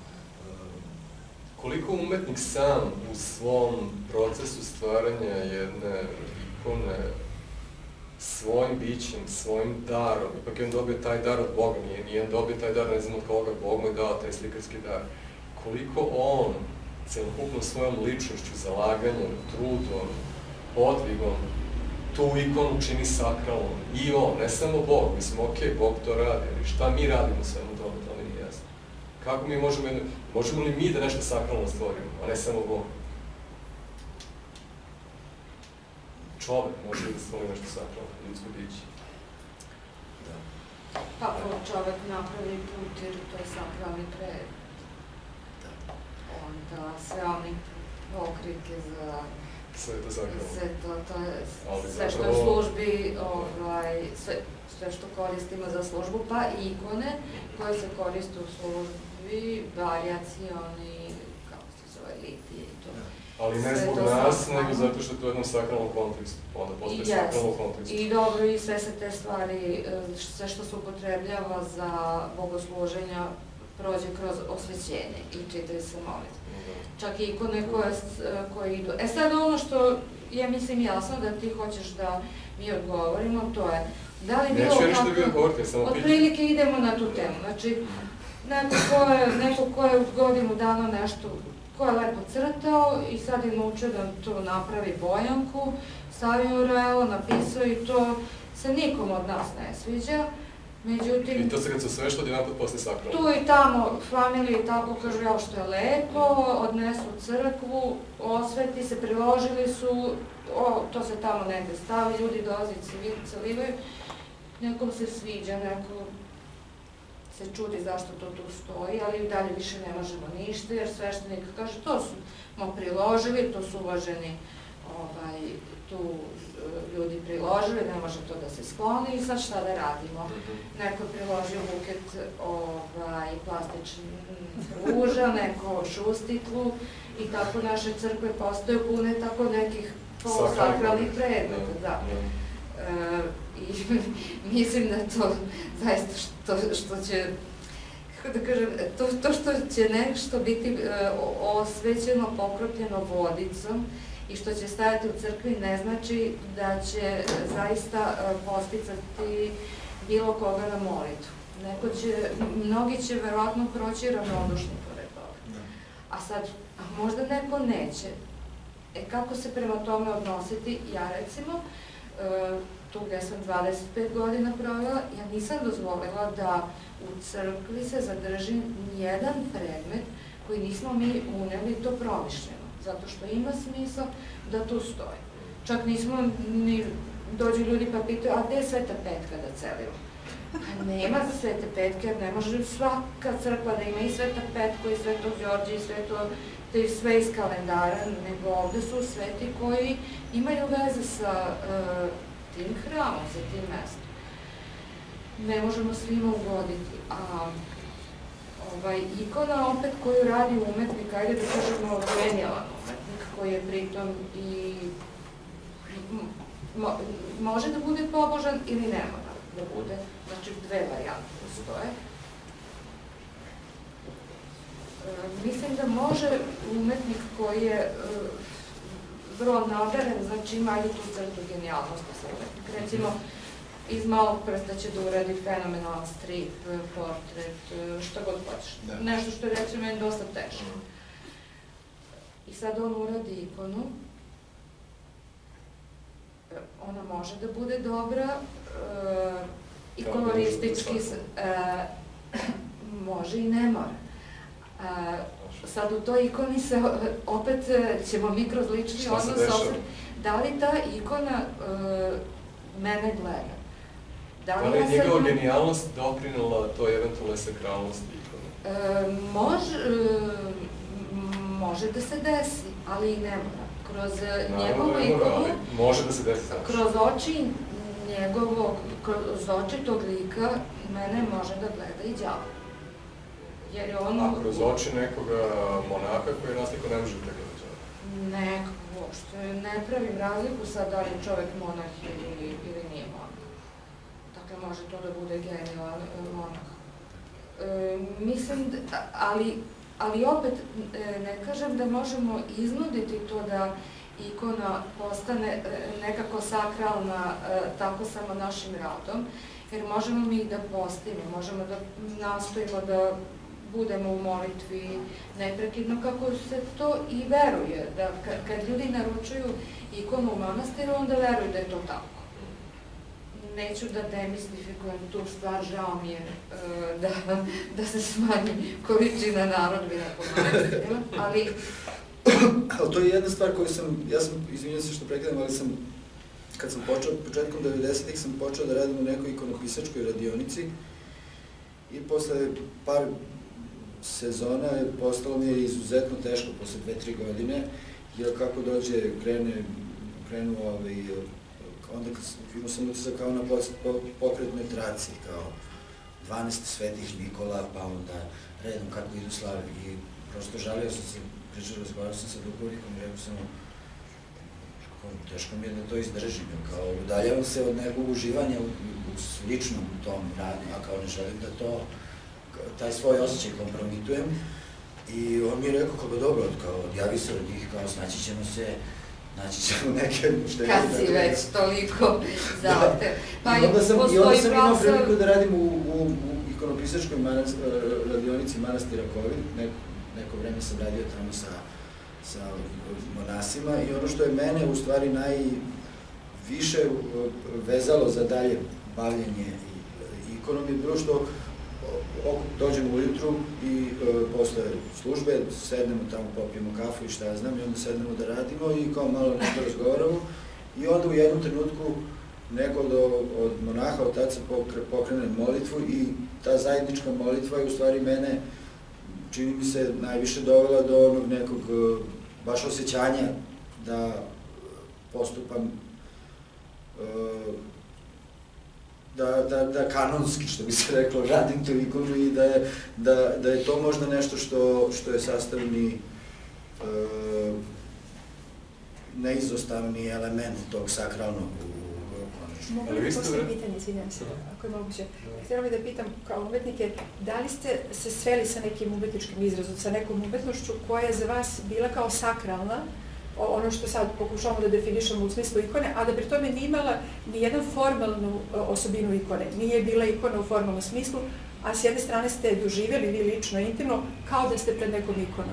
Koliko umetnik sam u svom procesu stvaranja jedne ikone svojim bićem, svojim darom, ipak je on dobio taj dar od Boga, nije on dobio taj dar, ne znam od koga, Bog mu je dao taj slikarski dar. Koliko on celokupnom svojom ličnošću, zalaganjem, trudom, podvigom, tu ikonu čini sakralnom. I on, ne samo Bog, mislim, okej, Bog to radi, ali šta mi radimo svemu tome, to mi nije jasno. Kako mi možemo li mi da nešto sakralno stvorimo, a ne samo Bog? Čovek može da stvori nešto sakralno, ljudsko biće. Pa čovek napravi put, jer to je sakralni predmet. Onda sve one pokrike za Sve je to sakralno. Sve to je sve što je u službi, sve što koristimo za službu, pa i ikone koje se koriste u službi, varijacioni, kako se zove, litije i to. Ali ne zbog nas, nego zato što je to u jednom sakralnom kontekstu, onda postoje sakralnom kontekstu. I dobro, i sve se te stvari, sve što se upotrebljava za bogosluženja, prođe kroz osvećenje i čitaju se molitve. Čak i ikone koje idu. Sad ono što je, mislim, jasno da ti hoćeš da mi odgovorimo, to je da li bilo kako, otprilike idemo na tu temu. Znači, neko ko je u godinu dana nešto, ko je lepo crtao i sad je naučio da to napravi bojanku, stavio relo, napisao i to se nikom od nas ne sviđa. Međutim, i to se kad se sve što jedan put posle sakralno. Tu i tamo familije tako kažu ja što je lepo, odnesu u crkvu, osveti se, priložili su, to se tamo negde stavi, ljudi dolaze i celivaju, nekom se sviđa, neko se čudi zašto to tu stoji, ali dalje više ne možemo ništa, jer sveštenik kaže to smo priložili, to su uvaženi tu ljudi priložili, ne može to da se skloni i sad šta da radimo? Neko je priložio buket plastičnih ruža, neko šustitlu i tako naše crkve postaju pune tako nekih polusakralnih predmeta. I mislim da to zaista što će, kako da kažem, to što će nešto biti osvećeno, pokropljeno vodicom, i što će stajati u crkvi ne znači da će zaista posticati bilo koga na molitvu. Mnogi će verovatno proći ravnodušni pored toga. A sad, možda neko neće. Kako se prema tome odnositi? Ja recimo, tu gde sam 25 godina provela, ja nisam dozvolila da u crkvi se zadrži nijedan predmet koji nismo mi uneli to promišljeno. Zato što ima smisla da tu stoji. Čak nismo ni, dođu ljudi pa pitaju, a gde je Sveta Petka da celimo? A nema za Svete Petke, jer ne može svaka crkva da ima i Sveta Petko, i Svetog Đorđe, i sve iz kalendara, nego ovde su sveti koji imaju veze sa tim hramom, sa tim mestom. Ne možemo svima ugoditi, a ikona opet koju radi umetnik, ajde da kažemo genijalan umetnik, koji je pritom i može da bude pobožan ili ne mora da bude, znači dve varijante postoje. Mislim da može umetnik koji je vrlo nadaren, znači ima i tu crtu genijalnosti sa umetnik. Recimo, iz Malog prsta će da uradi fenomenalan strip, portret, šta god hoćeš. Nešto što je recimo meni dosta teško. I sad on uradi ikonu, ona može da bude dobra, i koloristički može i ne mora. Sad u toj ikoni se, opet ćemo mi kroz lični odnos, da li ta ikona mene gleda? Da li je njegova genijalnost doprinula toj eventualne sakralnosti ikone? Može da se desi, ali i ne mora. Kroz njegovu ikonu, može da se desi. Kroz oči njegovog, kroz oči tog lika, mene može da gleda i đavo. A kroz oči nekoga monaka koji je nas niko ne može da gleda đavo? Nekako, uopšte. Ne pravim razliku sad da li je čovek monah ili nije monah. Dakle, može to da bude genijalan monah. Mislim, ali opet ne kažem da možemo iznuditi to da ikona postane nekako sakralna tako samo našim radom, jer možemo mi da postimo, možemo da nastojimo da budemo u molitvi neprekidno, kako se to i veruje, da kad ljudi naručuju ikonu u manastiru, onda veruju da je to tako. Neću da demistifikujem tu stvar, žao mi je da se smanji količina narodbina po manastirima, ali... Ali to je jedna stvar koju ja sam, izvinjam se što prekidam, ali kad sam počeo, početkom 90-ih sam počeo da radim u nekoj ikonopisačkoj radionici i posle par sezona postalo mi je izuzetno teško, posle 2-3 godine, jer kako dođe, krenu onda imao sam utisak kao na pokretnoj traci, kao 12 svetih Nikola, pa onda redom kako idu slavi i prosto žalio sam se, razgovarao sam sa duhovnikom i rekao sam teško mi je da to izdržim, kao udaljavam se od nekog uživanja u ličnom tom radu, a kao ne želim da taj svoj osjećaj kompromitujem. I on mi je rekao kako dobro, kao odjavi se od njih, kao naći ćemo neke štedine. Kad si već toliko zaote. I onda sam imao priliku da radim u ikonopisačkoj radionici manastira Kovin, neko vreme sam radio tamo sa monasima i ono što je mene u stvari najviše vezalo za dalje bavljenje ikonom je bilo što dođemo ujutru i posle službe sednemo tamo, popijemo kafu i šta ja znam i onda sednemo da radimo i kao malo nešto razgovaramo i onda u jednom trenutku neko od monaha, od taca pokrene molitvu i ta zajednička molitva je u stvari mene, čini mi se, najviše dovela do onog nekog baš osjećanja da postupam da kanonski, što bi se reklo, radim tu ikonu i da je to možda nešto što je sastavni neizostavni element tog sakralnog Mogu li postoji pitanje, izvinjam se, ako je moguće. Htjela bih da pitam kao umetnike, da li ste se sreli sa nekim umetničkim izrazom, sa nekom umetnošću koja je za vas bila kao sakralna, ono što sad pokušavamo da definišemo u smislu ikone, a da pri tome nije imala ni jednu formalnu osobinu ikone. Nije bila ikona u formalnom smislu, a s jedne strane ste doživjeli vi lično, intimno, kao da ste pred nekom ikonom.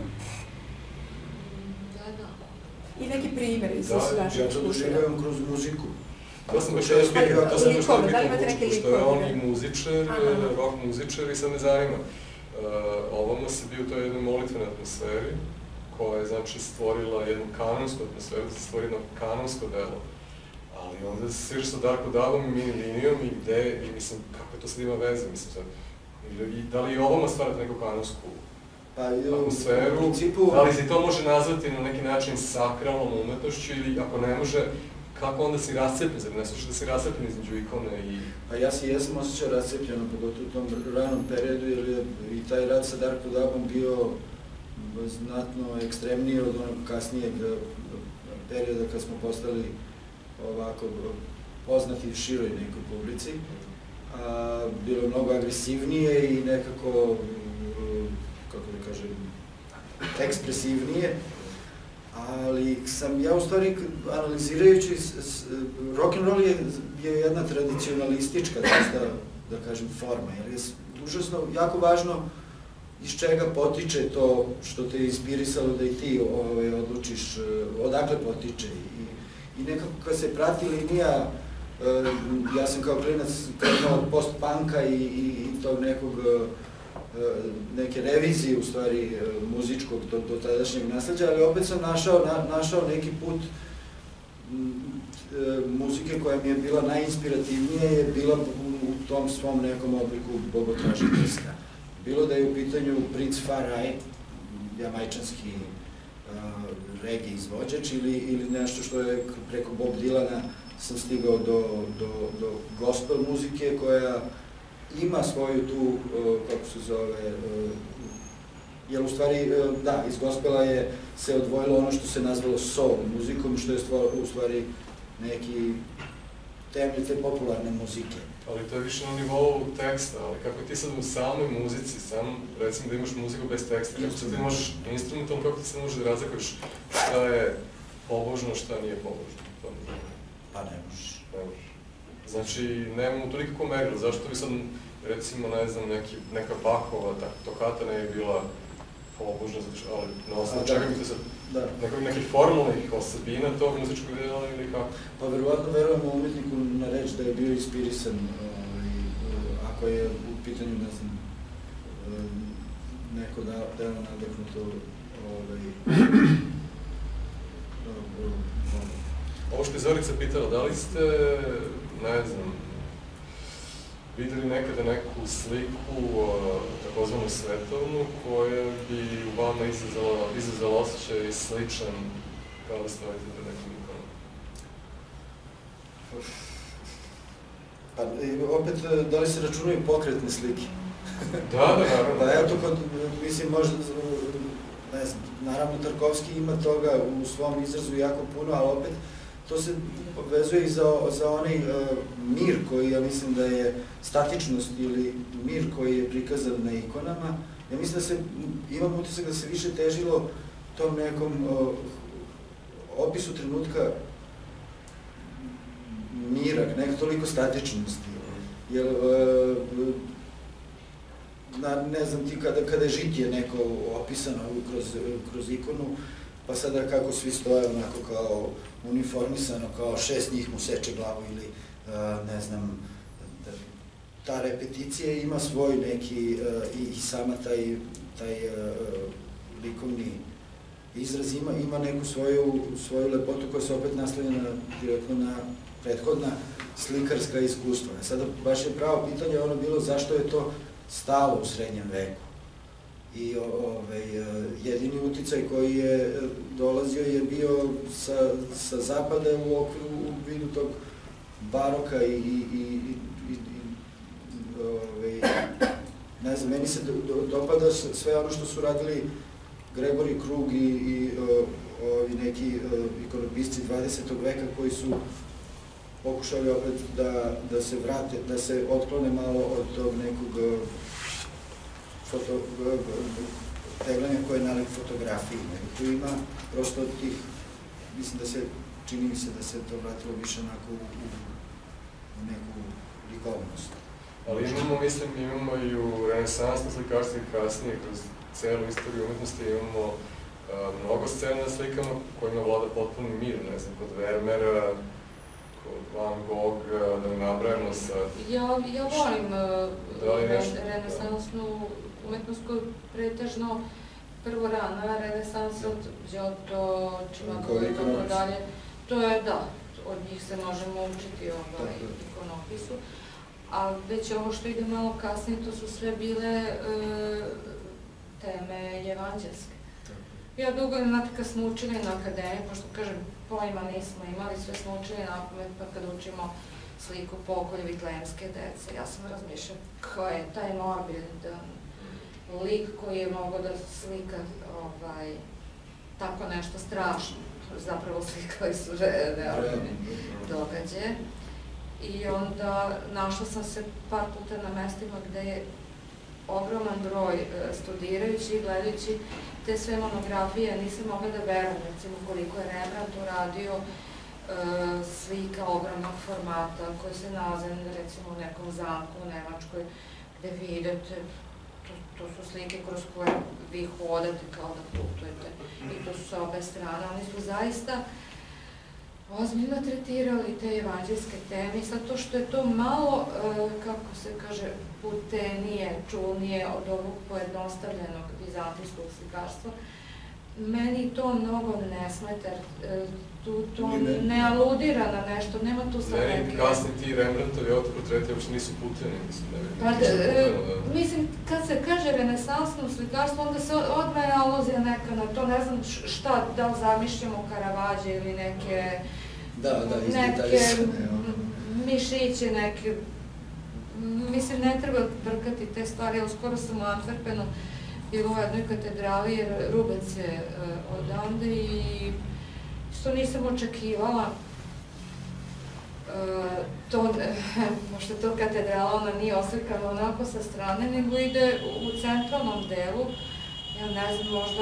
I neki primjer iz vašeg iskustva. Ja to doživljavam kroz muziku. To sam baš još pitao, pošto je on i muzičar, rock muzičar i sad me zanima. Ovamo se bio u toj jednoj molitvenoj atmosferi, koja je znači stvorila jednu kanonsku atmosferu, da se stvori jedno kanonsko delo. Ali onda se sviraš sa Darko Dabom i Mini Linijom i gde, i mislim, kako to sad ima veze, mislim sad. Da li i ovamo stvarate neku kanonsku atmosferu, da li se to može nazvati na neki način sakralnom umetnošću ili ako ne može, kako onda si rascepljen, zar ne slušaš da si rascepljen između ikone i... Pa ja se jesam osjećao rascepljeno, pogotovo u tom ranom periodu, jer je i taj rad sa Darko Dabom bio znatno ekstremniji od onog kasnijeg perioda kad smo postali ovako poznati široj nekoj publici. Bilo je mnogo agresivnije i nekako, kako da kažem, ekspresivnije. Ali sam ja u stvari, analizirajući, rock'n'roll je jedna tradicionalistička, da kažem, forma, jer je užasno, jako važno iz čega potiče to što te je inspirisalo da i ti odlučiš odakle potiče. I nekako kad se prati linija, ja sam kao klinac krenuo od post-punka i tog neke revizije u stvari muzičkog do tadašnjeg nasleđa, ali opet sam našao neki put muzike koja mi je bila najinspirativnija je bila u tom svom nekom obliku bogotražiteljska. Bilo da je u pitanju Prince Farai, jamajčanski reggae izvođač, ili nešto što je preko Bob Dylana sam stigao do gospel muzike koja ima svoju tu, kako se zove, jer u stvari, da, iz gospela se odvojilo ono što se nazvalo soul muzikom, što je u stvari neki temelj te popularne muzike. Ali to je više na nivou teksta, ali kako ti sad u samoj muzici, recimo da imaš muziku bez teksta, kako sad imaš instrumentalno, kako ti sad možeš da razlikuješ šta je pobožno, šta nije pobožno? Pa ne možeš. Znači, nemamo to nikako merilo, zašto bi sad, recimo, ne znam, neka Bachova tokata ne bi bila pobožna, ali na osnovu čega bi to sad, nekih formalnih osobina tog muzičkog dela ili kako? Pa verovatno verujemo umetniku na reč da je bio inspirisan, ako je u pitanju, ne znam, neko delo nadahnuto. Ovo što je Zorica pitala, da li ste, ne znam, videli nekada neku sliku, takozvanu svetovnu, koja bi u vama izazvala osjećaj sličan kao da stojite pred nekim ikonom? Pa opet, da li se računaju pokretne slike? Da, naravno. Pa eto, mislim, možda, ne znam, naravno Tarkovski ima toga u svom izrazu jako puno, ali opet to se vezuje i za onaj mir koji, ja mislim da je statičnost ili mir koji je prikazan na ikonama. Ja mislim da imam utisak da se više težilo tom nekom opisu trenutka mira, nekako toliko statičnosti. Jer, ne znam ti, kada je žitije neko opisano kroz ikonu, pa sada kako svi stoje onako kao uniformisano, kao 6 njih mu seče glavu ili, ne znam, ta repeticija ima svoj neki, i sama taj likovni izraz ima neku svoju lepotu koja se opet naslanja direktno na prethodna slikarska iskustva. Sada baš je pravo pitanje ono bilo zašto je to stalo u srednjem veku. I jedini uticaj koji je dolazio je bio sa zapada u vidu tog baroka i ne znam, meni se dopada sve ono što su radili Gregori Krug i neki ikonopisci 20. veka koji su pokušali opet da se vrate, da se otklone malo od tog nekog teglanja koje je nalik fotografiji. Tu ima prosto od tih, mislim da čini mi se da se to vratilo više onako u neku likovnost. Ali imamo i u renesansnom slikarstvu i kasnije, kroz celu istoriju umetnosti imamo mnogo scena na slikama kojima vlada potpuno mir, ne znam, kod Vermeera, kod Van Gogha, da ne nabrajamo sa... Ja volim renesansnu umetnost koju pretežno prvo rana renesansa od Giotto, Cimabue i tako dalje. To je, da, od njih se možemo učiti ikonopisu. A već ovo što ide malo kasnije, to su sve bile teme evanđelske. Ja dugo, znate, kad smo učili na akademiji, pošto kažem, pojma nismo imali, sve smo učili na pamet, pa kad učimo sliku Pokolje Vitlemske dece, ja sam razmišljala ko je taj morbidan lik koji je mogao da slika tako nešto strašno. Zapravo slikali su realne događaje. I onda našla sam se par puta na mestima gde je ogroman broj studirajući i gledajući te sve monografije, nisam mogla da verujem, recimo koliko je Rembrandt uradio slika ogromnog formata koji se nalaze recimo u nekom zamku u Nemačkoj gde vi idete, to su slike kroz koje vi hodate kao da putujete i to su sa obe strane, oni su zaista ozbiljno tretirali te evanđelske teme i sad to što je to malo, kako se kaže, putenije, čulnije od ovog pojednostavljenog vizantijskog slikarstva, meni to mnogo ne smeta, to ne aludira na nešto, nema tu sad neke... Meni kasni ti Rembrandtovi autoportreti uopšte nisu puteni, mislim. Mislim, kad se kaže renesansno slikarstvo, onda se odmah aluzija neka na to, ne znam šta, da li zamišljamo Karavađe ili neke mišiće, neke... Mislim, ne treba brkati te stvari, ali skoro sam u Antwerpenu bila u jednoj katedrali, jer Rubec je odande i što nisam očekivala, pošto je to katedrala, ona nije oslikana onako sa strane, nego ide u centralnom delu, ja ne znam, možda,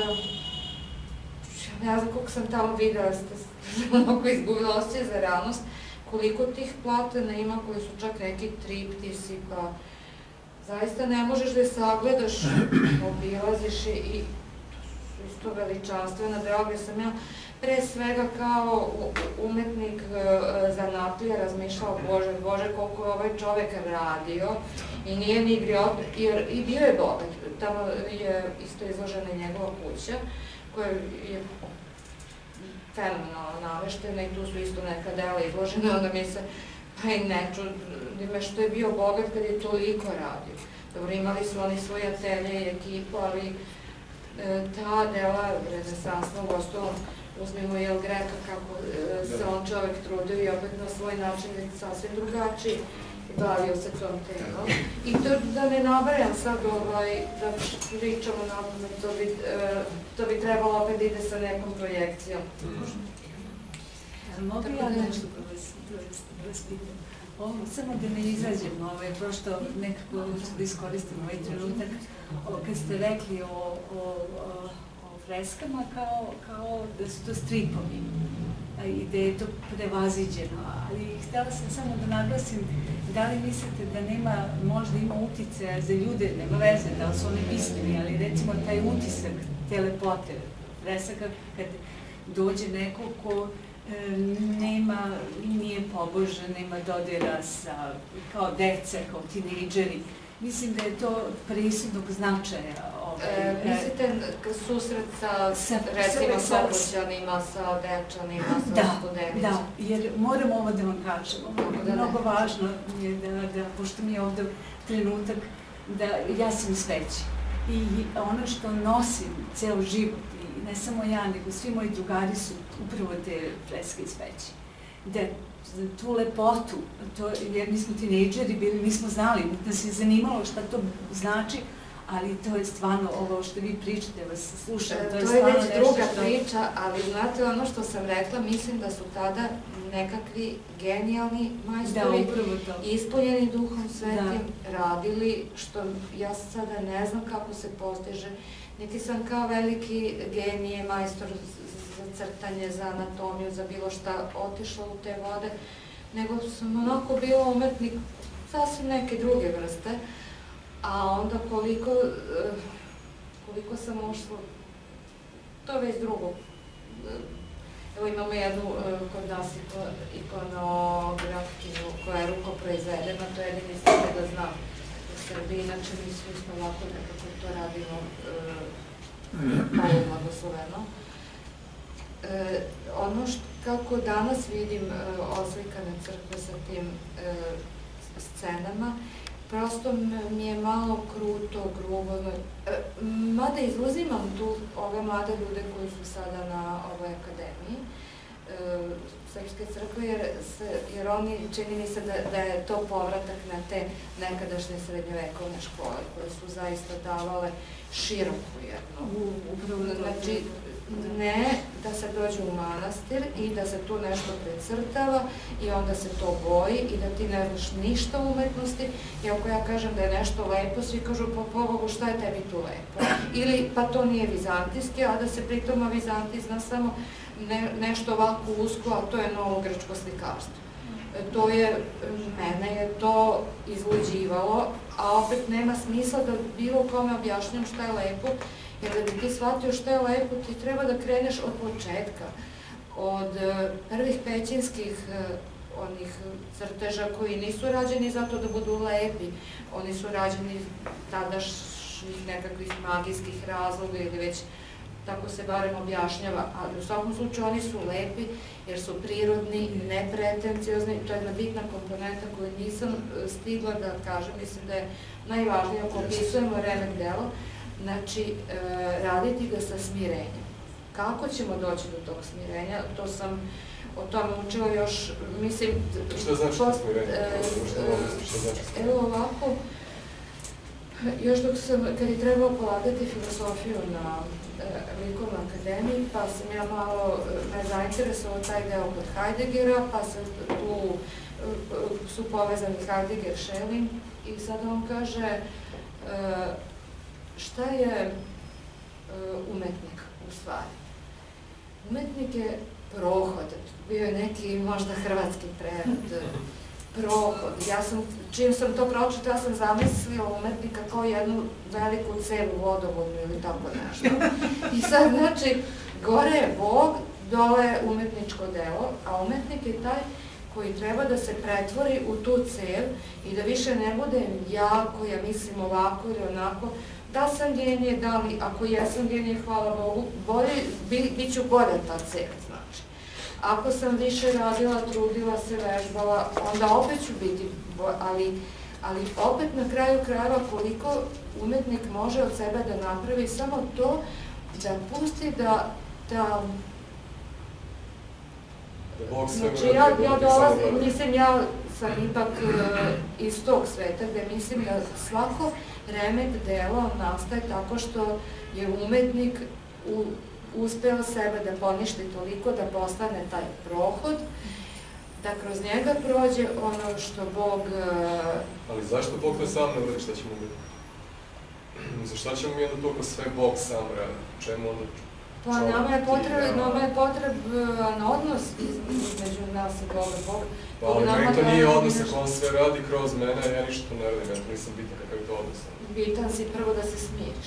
ne znam koliko sam tamo videla, ste onako izgubila osjećaj za realnost, koliko tih platena ima koji su čak neki triptisi, pa zaista ne možeš da je sagledaš, obilaziš i to su isto veličanstvena dela gde sam ja pre svega kao umetnik zanatlija razmišljala, Bože, koliko je ovaj čovek radio i nije ni igrao, jer i bio je bogat. Tamo je isto izložena i njegova kuća, koja je fenomenalno naveštena i tu su isto neka dela izložena, onda mi se, pa i ne čudi me što je bio bogat kad je toliko radio. Dobro, imali su oni svoje atelje i ekipu, ali ta dela renesansnog ostalom uzmimo Jel Greka kako se on čovek trudio i opet na svoj način je sasvim drugačiji bavio se tom temom. I da ne nabrajam sad da pričamo na to bi trebalo opet da ide sa nekom projekcijom. Mogu ja nešto da vas pitam? Samo da ne izađem, prosto nekako da iskoristim ovaj trenutak, kad ste rekli o freskama kao da su to stripovi i da je to prevaziđeno, ali htjela sam samo da naglasim da li mislite da možda ima uticaja za ljude, nema veze da li su oni pismeni, ali recimo taj utisak te lepote fresaka kad dođe neko ko nije pobožan, nema dodira kao deca, kao tinejdžeri. Mislim da je to presudnog značaja. Mislite susret sa recimo Sopoćanima, sa Dečanima, sa studentima? Da, jer moram ovo da vam kažemo. Mnogo važno je da, pošto mi je ovdje trenutak, da ja sam iz Peći. I ono što nosim ceo život, i ne samo ja, nego svi moji drugari su upravo te freske iz Peći. Da tu lepotu, jer mi smo tinejdžeri bili, nismo znali, nas je zanimalo šta to znači, ali to je stvarno ovo što vi pričate, vas slušam, to je stvarno nešto što... To je već druga priča, ali znate ono što sam rekla, mislim da su tada nekakvi genijalni majstori, ispunjeni Duhom Svetim, radili, što ja sada ne znam kako se postiže, niti sam kao veliki genije, majstor za crtanje, za anatomiju, za bilo šta otišla u te vode, nego sam onako bila umetnik sasvim neke druge vrste, a onda koliko sam ušla, to je već drugo. Evo imamo jednu kod nas ikonografkinju koja je rukoproizvedena, to je jedini sve da znam u Srbiji, inače mi smo ovako nekako to radimo malo blagosloveno. Ono kako danas vidim oslikane crkve sa tim scenama, prosto mi je malo kruto, grubo, mada izuzimam tu ove mlade ljude koji su sada na ovoj akademiji Srpske crkve, jer oni čini mi se da je to povratak na te nekadašnje srednjovekovne škole koje su zaista davale široku jednu. Znači, ne da se dođe u manastir i da se tu nešto precrtava i onda se to boji i da ti ne znaš ništa u umetnosti i ako ja kažem da je nešto lepo, svi kažu po Bogu šta je tebi tu lepo. Ili pa to nije vizantijski, a da se pritom Vizantij zna samo nešto ovako usko, a to je novogrčko slikarstvo. Mene je to izluđivalo, a opet nema smisla da bilo kome objašnjam šta je lepo, jer da bi ti shvatio šta je lepo, ti treba da kreneš od početka, od prvih pećinskih onih crteža koji nisu rađeni zato da budu lepi, oni su rađeni tadašnjih nekakvih magijskih razloga ili već tako se barem objašnjava, ali u svakom slučaju oni su lepi jer su prirodni, nepretenciozni, to je jedna bitna komponenta koju nisam stigla da kažem, mislim da je najvažnije ako opisujemo remek delo, znači raditi ga sa smirenjem. Kako ćemo doći do tog smirenja, to sam o tome učila još, mislim... Šta znači smirenje? Evo ovako, još dok sam, kad je trebalo polagati filozofiju na likovnoj akademiji, pa sam ja malo me zainteresovala taj deo kod Heideggera, pa sam tu su povezani Heidegger, Schelling i sad on kaže šta je umetnik u stvari? Umetnik je prohod, bio je neki možda hrvatski prevod, prohod. Čim sam to pročitala, ja sam zamislila umetnika kao jednu veliku celu vodovodnu ili tako nešto. I sad, znači, gore je Bog, dole je umetničko delo, a umetnik je taj koji treba da se pretvori u tu cel i da više ne budem ja koja mislim ovako ili onako, da sam genije, da li, ako jesam genije, hvala Bogu, bit ću bolja ta cel, znači. Ako sam više radila, trudila se, vežbala, onda opet ću biti, ali opet na kraju krajeva koliko umetnik može od sebe da napravi samo to da pusti da Da Bog sve Znači, ja dolazim, mislim, ja sam ipak iz tog sveta gde mislim da svako remek delo nastaje tako što je umetnik uspeo sebe da poništi toliko da postane taj prohod, da kroz njega prođe ono što Bog... Ali zašto Bog to sam ne uradi, šta ćemo mi? Za šta ćemo mi jedno toliko sve Bog sam radi? Čemu onda Pa nama je potreban odnos između nas i Boga. Pa ali meni to nije odnos ako on sve radi kroz mene, ja ništa to ne radim, ja to nisam bitan kakav je to odnos. Bitan si prvo da se smiriš.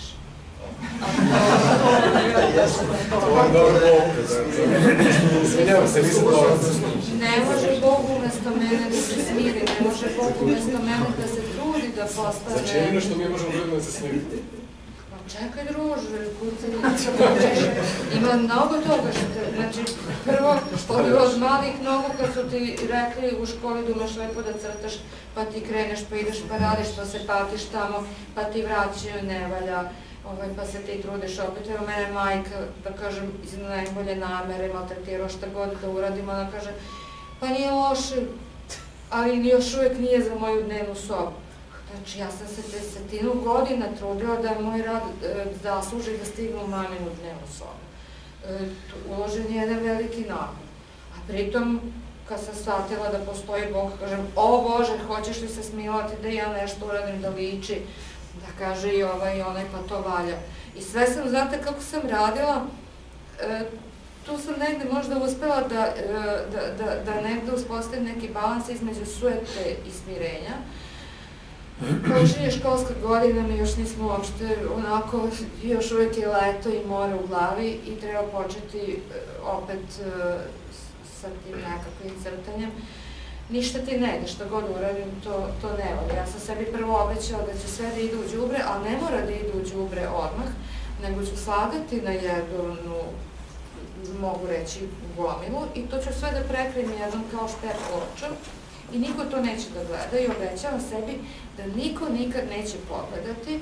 To je dobro Bog. Izvinjavam se, nisam dobro. Ne može Bog umesto mene da se smiri, ne može Bog umesto mene da se trudi da postane... Znači jedino što mi možemo gledati da se smiri. Čekaj druže, kucaj, ima mnogo toga što, znači, prvo, od malih nogu kad su ti rekli u školi da umeš lepo da crtaš, pa ti kreneš, pa ideš, pa radiš, pa se patiš tamo, pa ti vraćaju, ne valja, pa se ti trudiš opet. Evo mene majka, da kažem, iz najbolje namere, maltretirao šta god da uradimo, ona kaže, pa nije loše, ali još uvijek nije za moju dnevnu sobu. Znači, ja sam se 10 godina trudila da moj rad zasluži da stigne u maminu dnevnu sobu. Uložen je jedan veliki napor. A pritom, kad sam shvatila da postoji Bog, kažem, o Bože, hoćeš li se smilovati da ja nešto uradim da liči, da kaže i ovaj i onaj, pa to valja. I sve sam, znate kako sam radila, tu sam negde možda uspela da negde uspostavim neki balans između sujete i smirenja. Počinje školska godina, mi još nismo uopšte onako, još uvijek je leto i more u glavi i treba početi opet sa tim nekakvim crtanjem. Ništa ti ne ide, što god uradim, to ne vodi. Ja sam sebi prvo obećala da će sve da ide u đubre, ali ne mora da ide u đubre odmah, nego ću slagati na jednu, mogu reći, gomilu i to ću sve da prekrijem jednom kao šper pločom. I niko to neće da gleda i obećavam sebi da niko nikad neće pogledati,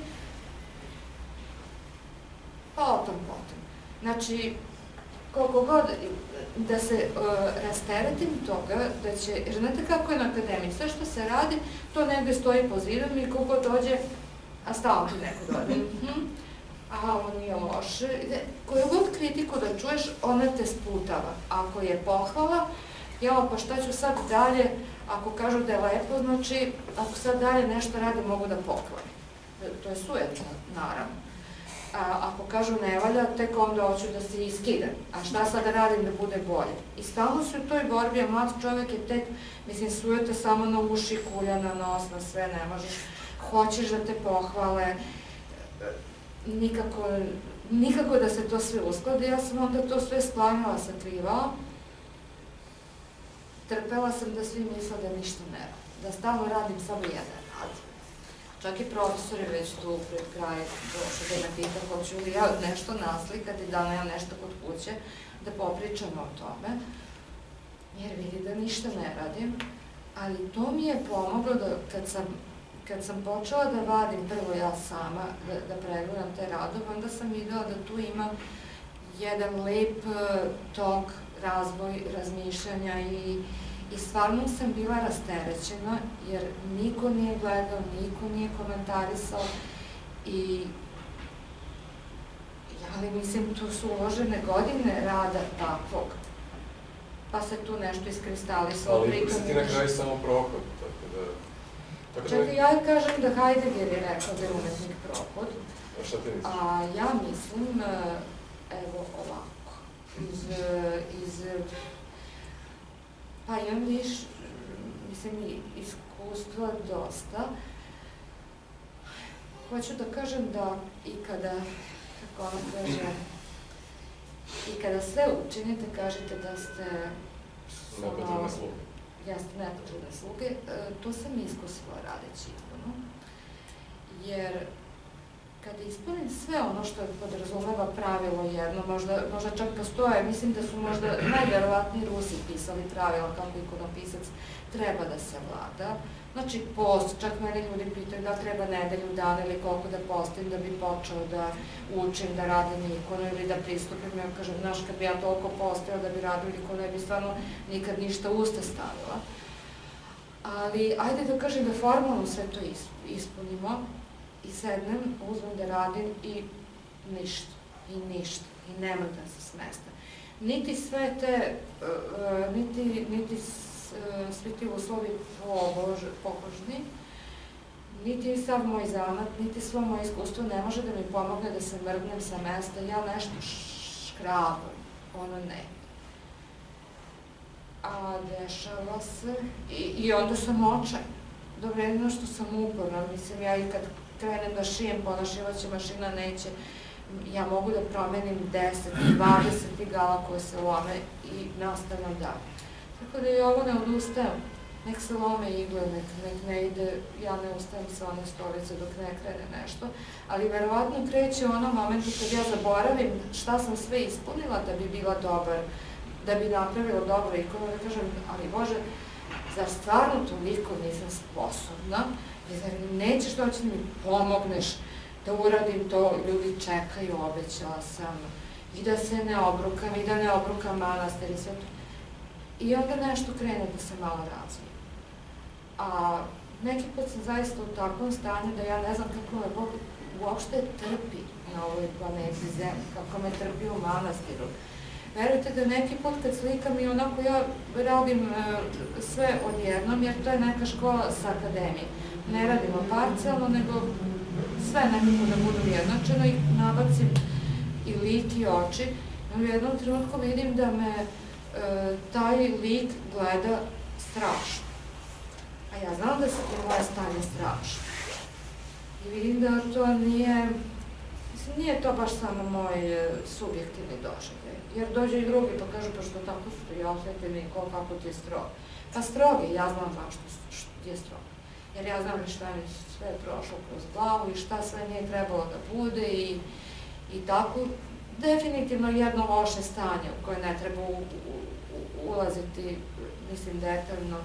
pa o tom potom. Znači, koliko god da se rasteretim toga, da će, jer znate kako je na akademiji, sve što se radi, to negde stoji po zidom i koliko dođe, a stalno ti neko dođe. A ovo nije loše. Koju god kritiku da čuješ, ona te sputava. Ako je pohvala, jao, pa šta ću sad dalje, ako kažu da je lepo, znači, ako sad dalje nešto radi, mogu da pokvarim. To je sujetno, naravno. Ako kažu ne valja, tek onda hoću da se iskidam. A šta sad da radim da bude bolje? I stalno su u toj borbi, a mlad čovjek je tek, mislim, sujete samo na uši, kulja na nos, na sve, ne možeš. Hoćeš da te pohvale, nikako da se to sve uskladi. Ja sam onda to sve sklanjala, sakrivala. Trpela sam da svi misle da ništa ne radim, da stalno radim samo jedan rad. Čak i profesor je već tu pred kraj došao da me pita hoću li ja nešto naslikati, da nemam nešto kod kuće, da popričamo o tome, jer vidi da ništa ne radim, ali to mi je pomoglo da kad sam počela da vadim prvo ja sama, da pregledam te radove, onda sam videla da tu ima jedan lep tok, razvoj razmišljanja i stvarno sam bila rasterećena jer niko nije gledao, niko nije komentarisao ali mislim tu su uložene godine rada takvog pa se tu nešto iskristalisalo. Ali ipak si ti na kraju samo prohod, tako da... Čekaj, ja kažem da Heidegger je rekao da je umetnik prohod. A šta ti misliš? A ja mislim, evo ovako. Pa imam iskustva dosta. Hoću da kažem da i kada, kako ona kaže, i kada sve učinite, kažete da ste... Nepotrebne sluge. Jeste nepotrebne sluge. To sam iskusila radeći izborno. Jer kada ispunim sve ono što podrazumeva pravilo jedno, možda čak postoje, mislim da su možda najverovatniji Rusi pisali pravila kako ikonopisac treba da se vlada. Znači post, čak mene ljudi pitaju da treba nedelju dana ili koliko da postim da bi počeo da učim, da radim ikonu ili da pristupim. Ja kažem, znaš, kad bi ja toliko postao da bi radio ikonu, ne bi stvarno nikad ništa u usta stavila. Ali ajde da kažem da formalno sve to ispunimo i sednem, uzmem da radim i ništa, i ne mrdam se s mesta. Niti sve te, niti svi ti uslovi pobožni, niti sav moj zanat, niti svo moje iskustvo ne može da mi pomogne da se mrdnem sa mesta, ja nešto škrabam, ono ne. A dešava se, i onda sam očajna. Dobro, jedino što sam uporna, mislim, ja i kad krenem da šijem, ponašivaća mašina neće, ja mogu da promenim 10, 20 igala koje se lome i nastavljam dalje. Tako da i ovo ne odustajem, nek se lome igle, nek ne ide, ja ne ustajem sa one stolice dok ne krene nešto, ali verovatno kreće u onom momentu kad ja zaboravim šta sam sve ispunila da bi bila dobar, da bi napravila dobro ikonu, da kažem, ali Bože, zar stvarno toliko nisam sposobna, i zar nećeš doći da mi pomogneš da uradim to, ljudi čekaju, obećala sam, i da se ne obrukam, i da ne obrukam manastir i sve to. I onda nešto krene da se malo razvije. A neki put sam zaista u takvom stanju da ja ne znam kako me Bog uopšte trpi na ovoj planeti Zemlji, kako me trpi u manastiru. Verujte da neki put kad slikam i onako ja radim sve odjednom, jer to je neka škola sa akademije. Ne radimo parcijalno, nego sve nekako da budu ujednačeno i nabacim i lik i oči. U jednom trenutku vidim da me taj lik gleda strašno. A ja znam da se to moje stanje strašno. I vidim da to nije to baš samo moj subjektivni doživljaj. Jer dođe i drugi pa kažu, pa što tako su to i osvetljeni, kako ti je strog. Pa strog je, ja znam zašto je strog. Jer ja znam šta mi sve je prošlo kroz glavu i šta sve nije trebalo da bude i tako. Definitivno jedno loše stanje u koje ne treba ulaziti, mislim, detaljno,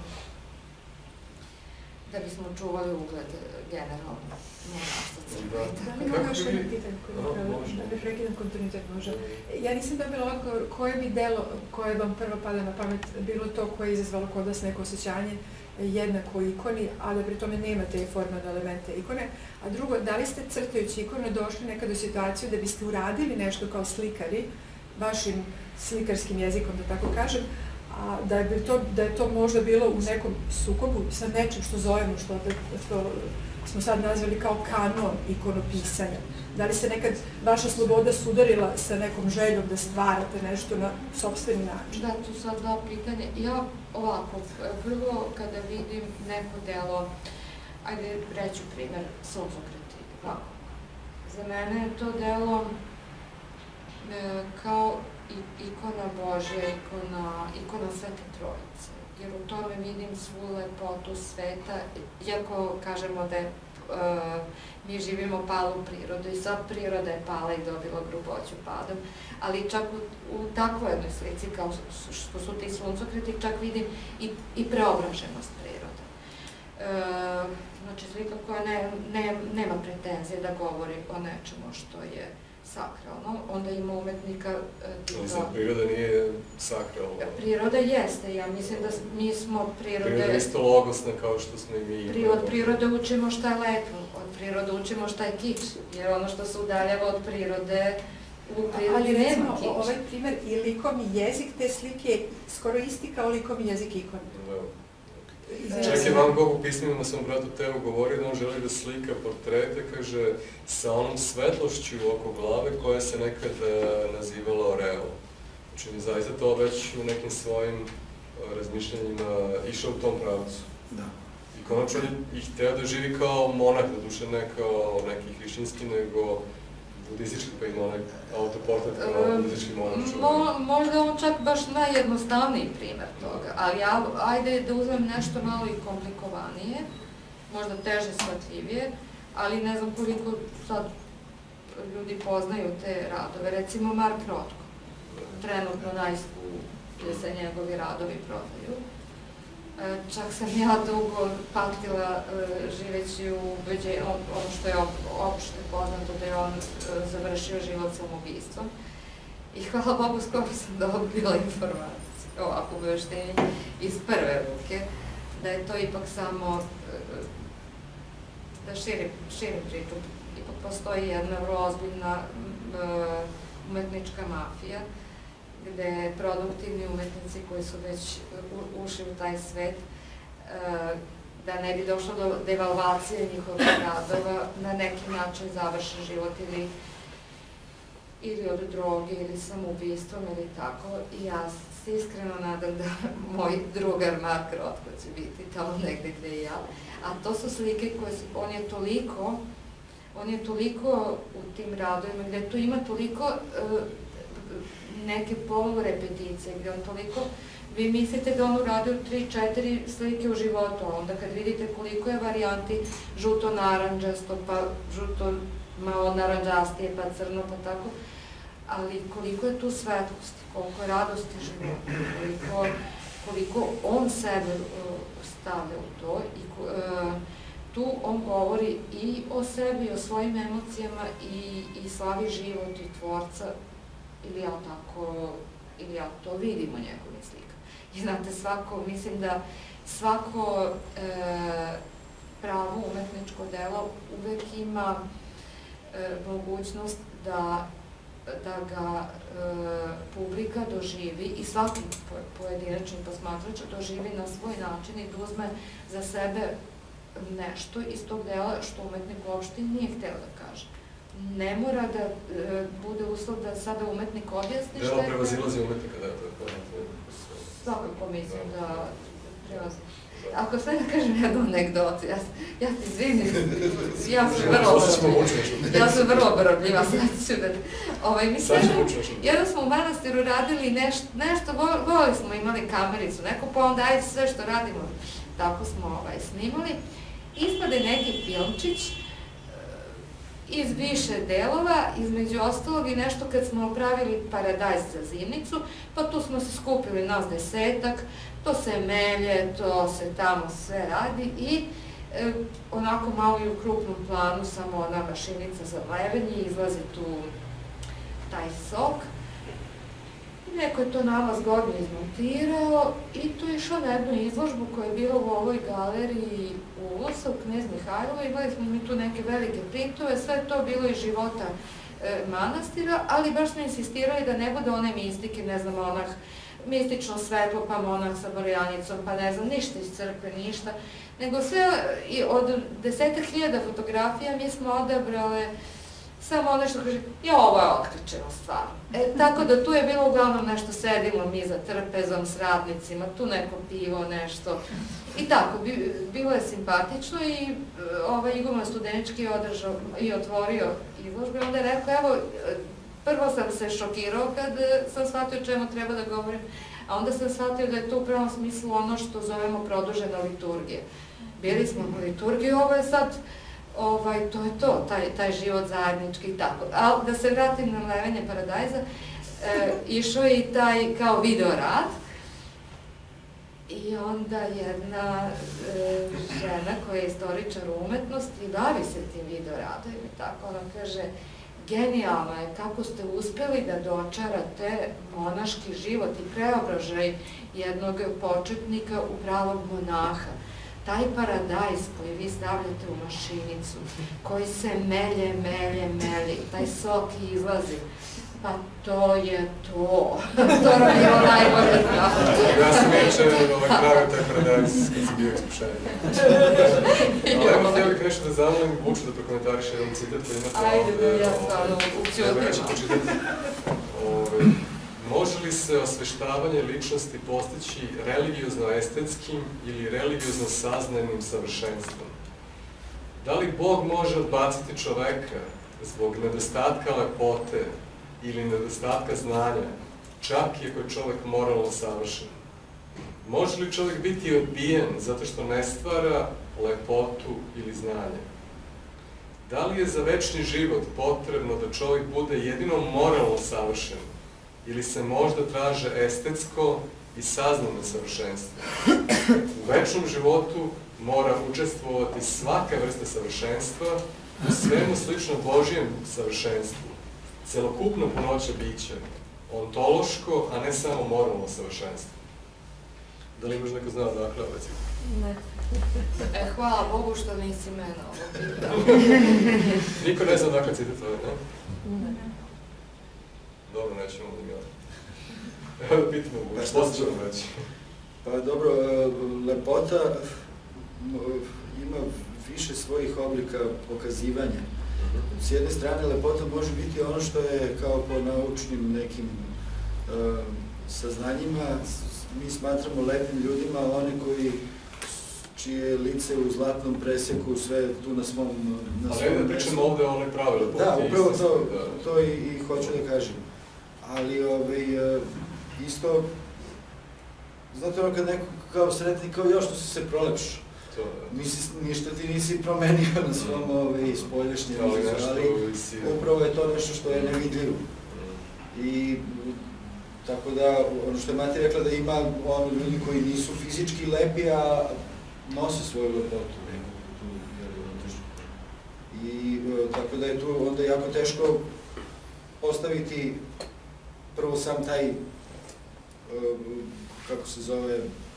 da bismo čuvali ugled generalno. Da li mogu još jedno pitanje da ne prekidam kontinuitet možda? Ja nisam dobila odgovor koje bi delo koje vam prvo pada na pamet bilo to koje je izazvalo kod vas neko osjećanje jednako ikoni, a da pri tome nemate formalne elemente ikone. A drugo, da li ste crtajući ikone došli nekad u situaciju da biste uradili nešto kao slikari, vašim slikarskim jezikom, da tako kažem, a da je to možda bilo u nekom sukobu sa nečim što zovemo, što smo sad nazvali kao kanon ikonopisanja. Da li se nekad vaša sloboda sudarila sa nekom željom da stvarate nešto na sopstveni način? Da, tu sad dva pitanja. Ja ovako, prvo kada vidim neko delo, ajde reću primer, Suncokreti. Za mene je to delo kao ikona Božja, ikona Svete Trojice. Jer u tome vidim svu lepotu sveta, iako kažemo da je mi živimo palu prirodu i sad priroda je pala i dobila gruboću padom, ali čak u takvoj jednoj slici kao što su ti suncokreti, čak vidim i preobraženost prirode. Znači slika koja nema pretenzije da govori o nečemu što je sakralno, onda ima umetnika... Mislim, priroda nije sakralna. Priroda jeste, ja mislim da mi smo prirode... Priroda je isto logosna kao što smo i mi. Od prirode učimo šta je lepo, od prirode učimo šta je kič, jer ono što se udaljava od prirode, u prirodi nema kič. Ali ovaj primer i likovni jezik te slike je skoro isti kao likovni jezik ikone. Čak je Van Gogh u pismima sam bratu Teo govorio da on želi da slika portrete, kaže, sa onom svetlošću oko glave koja se nekad nazivala oreol. Znači, zaista to već u nekim svojim razmišljanjima išao u tom pravcu. Da. I konačno je hteo da živi kao monah, da duše ne kao neki hrišćanski, nego budistički, pa ima onaj autoportret kao budistički monah. Možda on čak baš najjednostavniji primer toga, ali ajde da uzmem nešto malo i komplikovanije, možda teže shvatljivije, ali ne znam koliko sad ljudi poznaju te radove. Recimo Mark Rothko, trenutno najskuplje se njegovi radovi prodaju. Čak sam ja dugo patila živeći u ubeđenju, ono što je opšte poznato da je on završio život samoubistvom. I hvala Bogu, skoro sam dobila informaciju, ovako obaveštenje iz prve ruke, da je to ipak samo, da širim priču, ipak postoji jedna vrlo ozbiljna umetnička mafija, gde produktivni umetnici koji su već ušli u taj svet, da ne bi došlo do devalvacije njihovih radova, na neki način završe život ili od droge, ili samoubistvom, ili tako. I ja se iskreno nadam da moj drugar Mark Rothko će biti tamo negde gde i ja. A to su slike koje su, on je toliko u tim radovima, gde tu ima toliko neke polurepeticije, gde on toliko, vi mislite da on uradio 3-4 slike u životu, a onda kad vidite koliko je varijanti žuto-naranđasto, pa žuto malo naranđastije, pa crno, pa tako, ali koliko je tu svetlosti, koliko je radosti života, koliko on sebe stavlja u to i tu on govori i o sebi, o svojim emocijama i slavi život i tvorca, ili ja to vidim u njegovim slikama. I znate, mislim da svako pravo umetničko delo uvek ima mogućnost da ga publika doživi i svaki pojedinačni posmatrač doživi na svoj način i da uzme za sebe nešto iz tog dela što umetnik uopšte nije hteo da kaže. Ne mora da bude uslov da sada umetnik objasni što je... Delo prevazilazi umetnika, da je to. Svakako mislim da prevazilazi. Ako sve da kažem jednu anegdotu, ja ti izvinim, ja sam vrlo obrbljiva, sad ću da... Jedno smo u manastiru radili nešto, volili smo, imali kamericu, neko pa onda ajde sve što radimo, tako smo snimali. Ispade neki filmčić iz više delova, između ostalog i nešto kad smo pravili paradajz za zimnicu, pa tu smo se skupili nas 10-ak, to se melje, to se tamo sve radi i onako malo i u krupnom planu samo ona mašinica za mlevenje, izlazi tu taj sok. Neko je to nama zgodno izmontirao i tu je išao na jednu izložbu koja je bila u ovoj galeriji u Ulosa, u Knez Mihajlovo. Imali smo mi tu neke velike printove, sve to bilo iz života manastira, ali baš smo insistirali da ne bude one mistike, ne znam, onak mistično svetlo, pa monah sa borjanicom, pa ne znam, ništa iz crkve, ništa, nego sve od 10.000 fotografija mi smo odabrale samo ono što kaže, ovo je otključeno stvarno. Tako da tu je bilo uglavnom nešto, sedimo mi za trpezom s radnicima, tu neko pivo, nešto. I tako, bilo je simpatično i Iguman Studenički je održao i otvorio izložbu i onda je rekao, evo, prvo sam se šokirao kad sam shvatio o čemu treba da govorim, a onda sam shvatio da je to u pravom smislu ono što zovemo produžena liturgija. Bili smo u liturgiji, ovo je sad, to je to, taj život zajednički i tako. Ali da se vratim na mlevenje paradajza, išao je i taj kao video rad i onda jedna žena koja je istoričar umetnosti i bavi se tim video radovima i tako, ona kaže, genijalno je kako ste uspeli da dočarate monaški život i preobražaj jednog početnika u pravog monaha. Taj paradajz koji vi stavljate u mašinicu, koji se melje, taj sok izlazi, pa to je to. To nam je bilo najbolje znamo. Ja sam inače pravio taj paradajz kad sam bio iskušenje. Ali evo, htio bih nešto da zamolim Vuču da prokomentariš jedan citat koji imate ovde. Ajde, da ja stvarno učutim. Može li se osveštavanje ličnosti postići religiozno-estetskim ili religiozno-saznanim savršenstvom? Da li Bog može odbaciti čoveka zbog nedostatka lepote ili nedostatka znanja, čak i ako je čovek moralno savršen? Može li čovek biti odbijen zato što ne stvara lepotu ili znanje? Da li je za večni život potrebno da čovjek bude jedino moralno savršen ili se možda traže estetsko i saznano savršenstvo? U večnom životu mora učestvovati svaka vrsta savršenstva u svemu slično Božjem savršenstvu, celokupno punoće bića, ontološko, a ne samo moralno savršenstvo. Da li imaš neko zna odakle ovaj citat? Ne. Hvala Bogu što nisi mene ovo pitao. Niko ne zna odakle citat ovaj, ne? Ne. Dobro, nećemo da mi odmah. Evo da pitamo, što ćemo reći? Pa dobro, lepota ima više svojih oblika pokazivanja. S jedne strane, lepota može biti ono što je kao po naučnim nekim saznanjima, mi smatramo lepim ljudima, oni čije lice u zlatnom preseku, sve tu na svom mestu. Ali da pričamo ovde o onoj pravi lepoti. Da, upravo to i hoću da kažem. Ali isto, znate ono kad neko kao sretni, kao još što si se prolepšao. Ništa ti nisi promenio na svom spoljašnjem izrazu, ali upravo je to nešto što je nevidljivo. I tako da, ono što je Mati rekla, da ima ljudi koji nisu fizički lepi, a nose svoju lepotu. I tako da je tu onda jako teško postaviti prvo sam taj, kako se zove,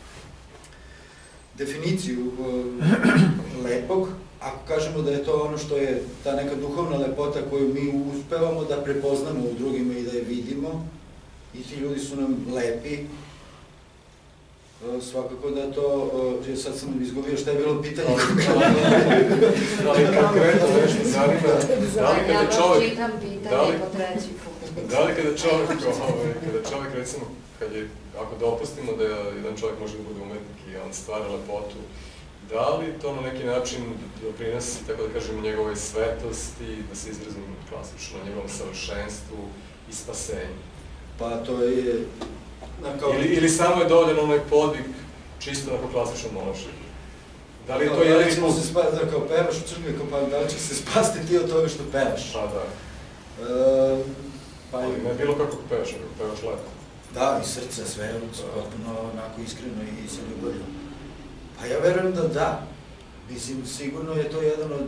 definiciju lepog, ako kažemo da je to ono što je ta neka duhovna lepota koju mi uspevamo da prepoznamo u drugima i da je vidimo, i ti ljudi su nam lepi, svakako da to, sad sam izgubio šta je bilo pitanje. Da li konkretno nešto zanima, da li kada čovjek... Ja čitam pitanje po treći put. Da li kada čovjek, recimo, ako dopustimo da jedan čovjek može da bude umetnik i on stvara lepotu, da li to na neki način doprinosi, tako da kažem, njegovoj svetosti, da se izrazim klasično, njegovom savršenstvu i spasenju? Pa to je... Ili samo je dovoljan onaj podvig čisto onako klasično monašenje? Da li je to jedini put? Da kao pevaš u crkvi, pa da li će se spasti ti od toga što pevaš? Pa da. Ali ne bilo kako pevaš, nego pevaš lepo. Da, i srce, sve, potpuno onako iskreno i sa ljubavljom. Pa ja verujem da da. Mislim, sigurno je to jedan od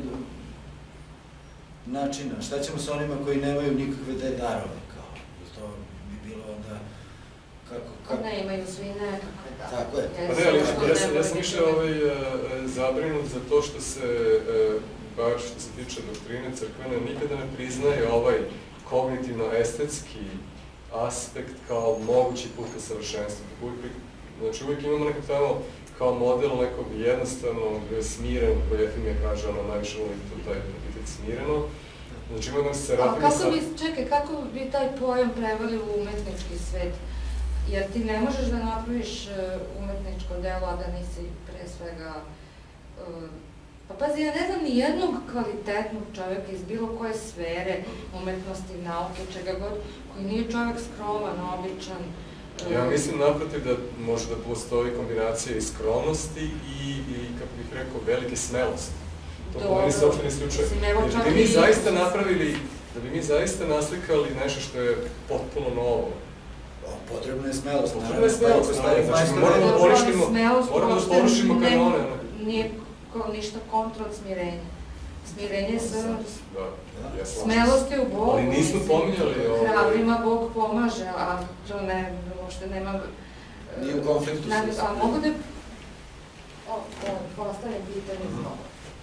načina. Šta ćemo sa onima koji nemaju nikakve te darove, kao? To bi bilo onda... Ne, imaju svi nekakve darove. Tako je. Pa ne, ali ja sam više zabrinut za to što se, bar što se tiče doktrine crkvene, nikada ne priznaje ovaj kognitivno-estetski aspekt kao mogući put ka savršenstvu. Znači uvijek imamo nekog tamo kao model nekog jednostavnog, smirenog, koji Efimija kaže, ono najviše voli tu taj epitet smireno. Znači imamo se rapimo sa... Čekaj, kako bi taj pojam preveli u umetnički svet? Jer ti ne možeš da napraviš umetničko delo, a da nisi pre svega... Pa pazi, ja ne znam ni jednog kvalitetnog čovjeka iz bilo koje sfere umetnosti, nauke, čega god, koji nije čovjek skroman, običan. Ja mislim naprotiv da može da postoji kombinacija i skromnosti i, kako bih rekao, velike smelosti. To po meni se uopšte ne isključuje. Jer bi mi zaista napravili, da bi mi zaista naslikali nešto što je potpuno novo. Potrebna je smelost. Potrebna je smelost, znači moramo da porušimo kanone. Nije ništa kontra od smirenja. Smirenje sa... Smelost je u Bogu. Ali nismo pominjali... Hrabrima Bog pomaže, a to uopšte nema... Nije u konfliktu s... A mogu da... Postavim pitanje zbog.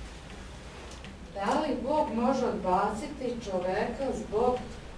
Da li Bog može odbaciti čoveka zbog...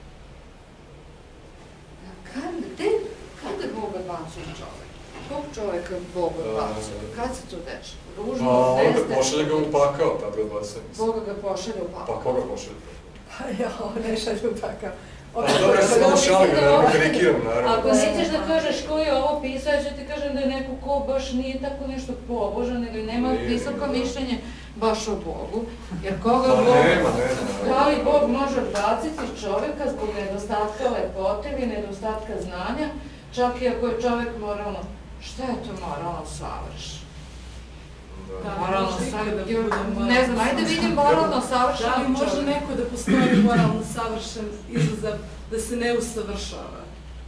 Kada Bog odbacuje čoveka? Kog čoveka Bog odbacuje? Kad se to deša? Ružno, zveste? Pošalje ga u pakao, tad ga odbacuje. Boga ga pošalje u pakao. Pa koga pošalje? Pa ja, ne šalje u pakao. Dobro, ja sam malo šalim, ne karikiram, naravno. Ako nećeš da kažeš ko je ovo pisao, ja ću ti kažem da je neko ko baš nije tako nešto pobožan, nego nema visoko mišljenje baš o Bogu. Jer koga Bog... Da li Bog može odbaciti čoveka zbog nedostatka lepote ili nedostatka znanja, čak i ako je čovek moralno... Šta je to moralno savršen? Moralno ne znam, ajde vidim moralno savršen čovjek. Da li može neko da postoji moralno savršen izazov da se ne usavršava?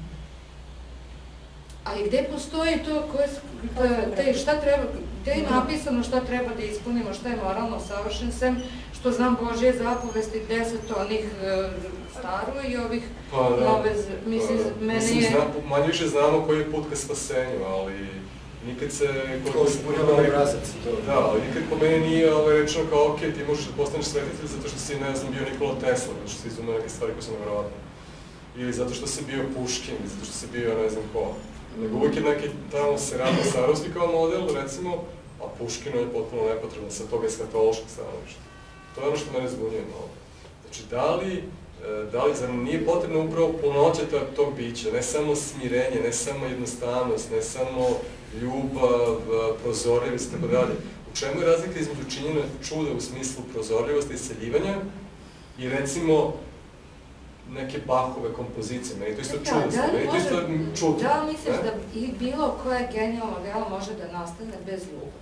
A i gde postoji to, šta treba, gde je napisano šta treba da ispunimo, šta je moralno savršen, sem što znam Božje zapovesti, 10 onih staru i ovih nove, mislim, meni je... Manje više znamo koji je put ka spasenju, ali nikad se... Ko se punjava obrazac i to. Da, ali nikad po meni nije rečeno kao, ok, ti možeš da postaneš svetitelj zato što si, ne znam, bio Nikola Tesla, zato što si izumeo neke stvari koje su nevjerovatne. Ili zato što si bio Puškin, ili zato što si bio ne znam ko. Nego uvijek je neki tamo Serafim Sarovski kao model, recimo, a Puškinu je potpuno nepotrebno sa toga eskatološkog stanovišta. To je ono što mene zbunjuje malo. Znači, da li zar nije potrebno upravo punoća tog bića, ne samo smirenje, ne samo jednostavnost, ne samo ljubav, prozorljivost i tako dalje. U čemu je razlika između činjenja čuda u smislu prozorljivosti i seljivanja i recimo neke Bachove kompozicije, meni to isto čudo, meni to isto čudo. Da li misliš da i bilo koje genijalno delo može da nastane bez ljubavi?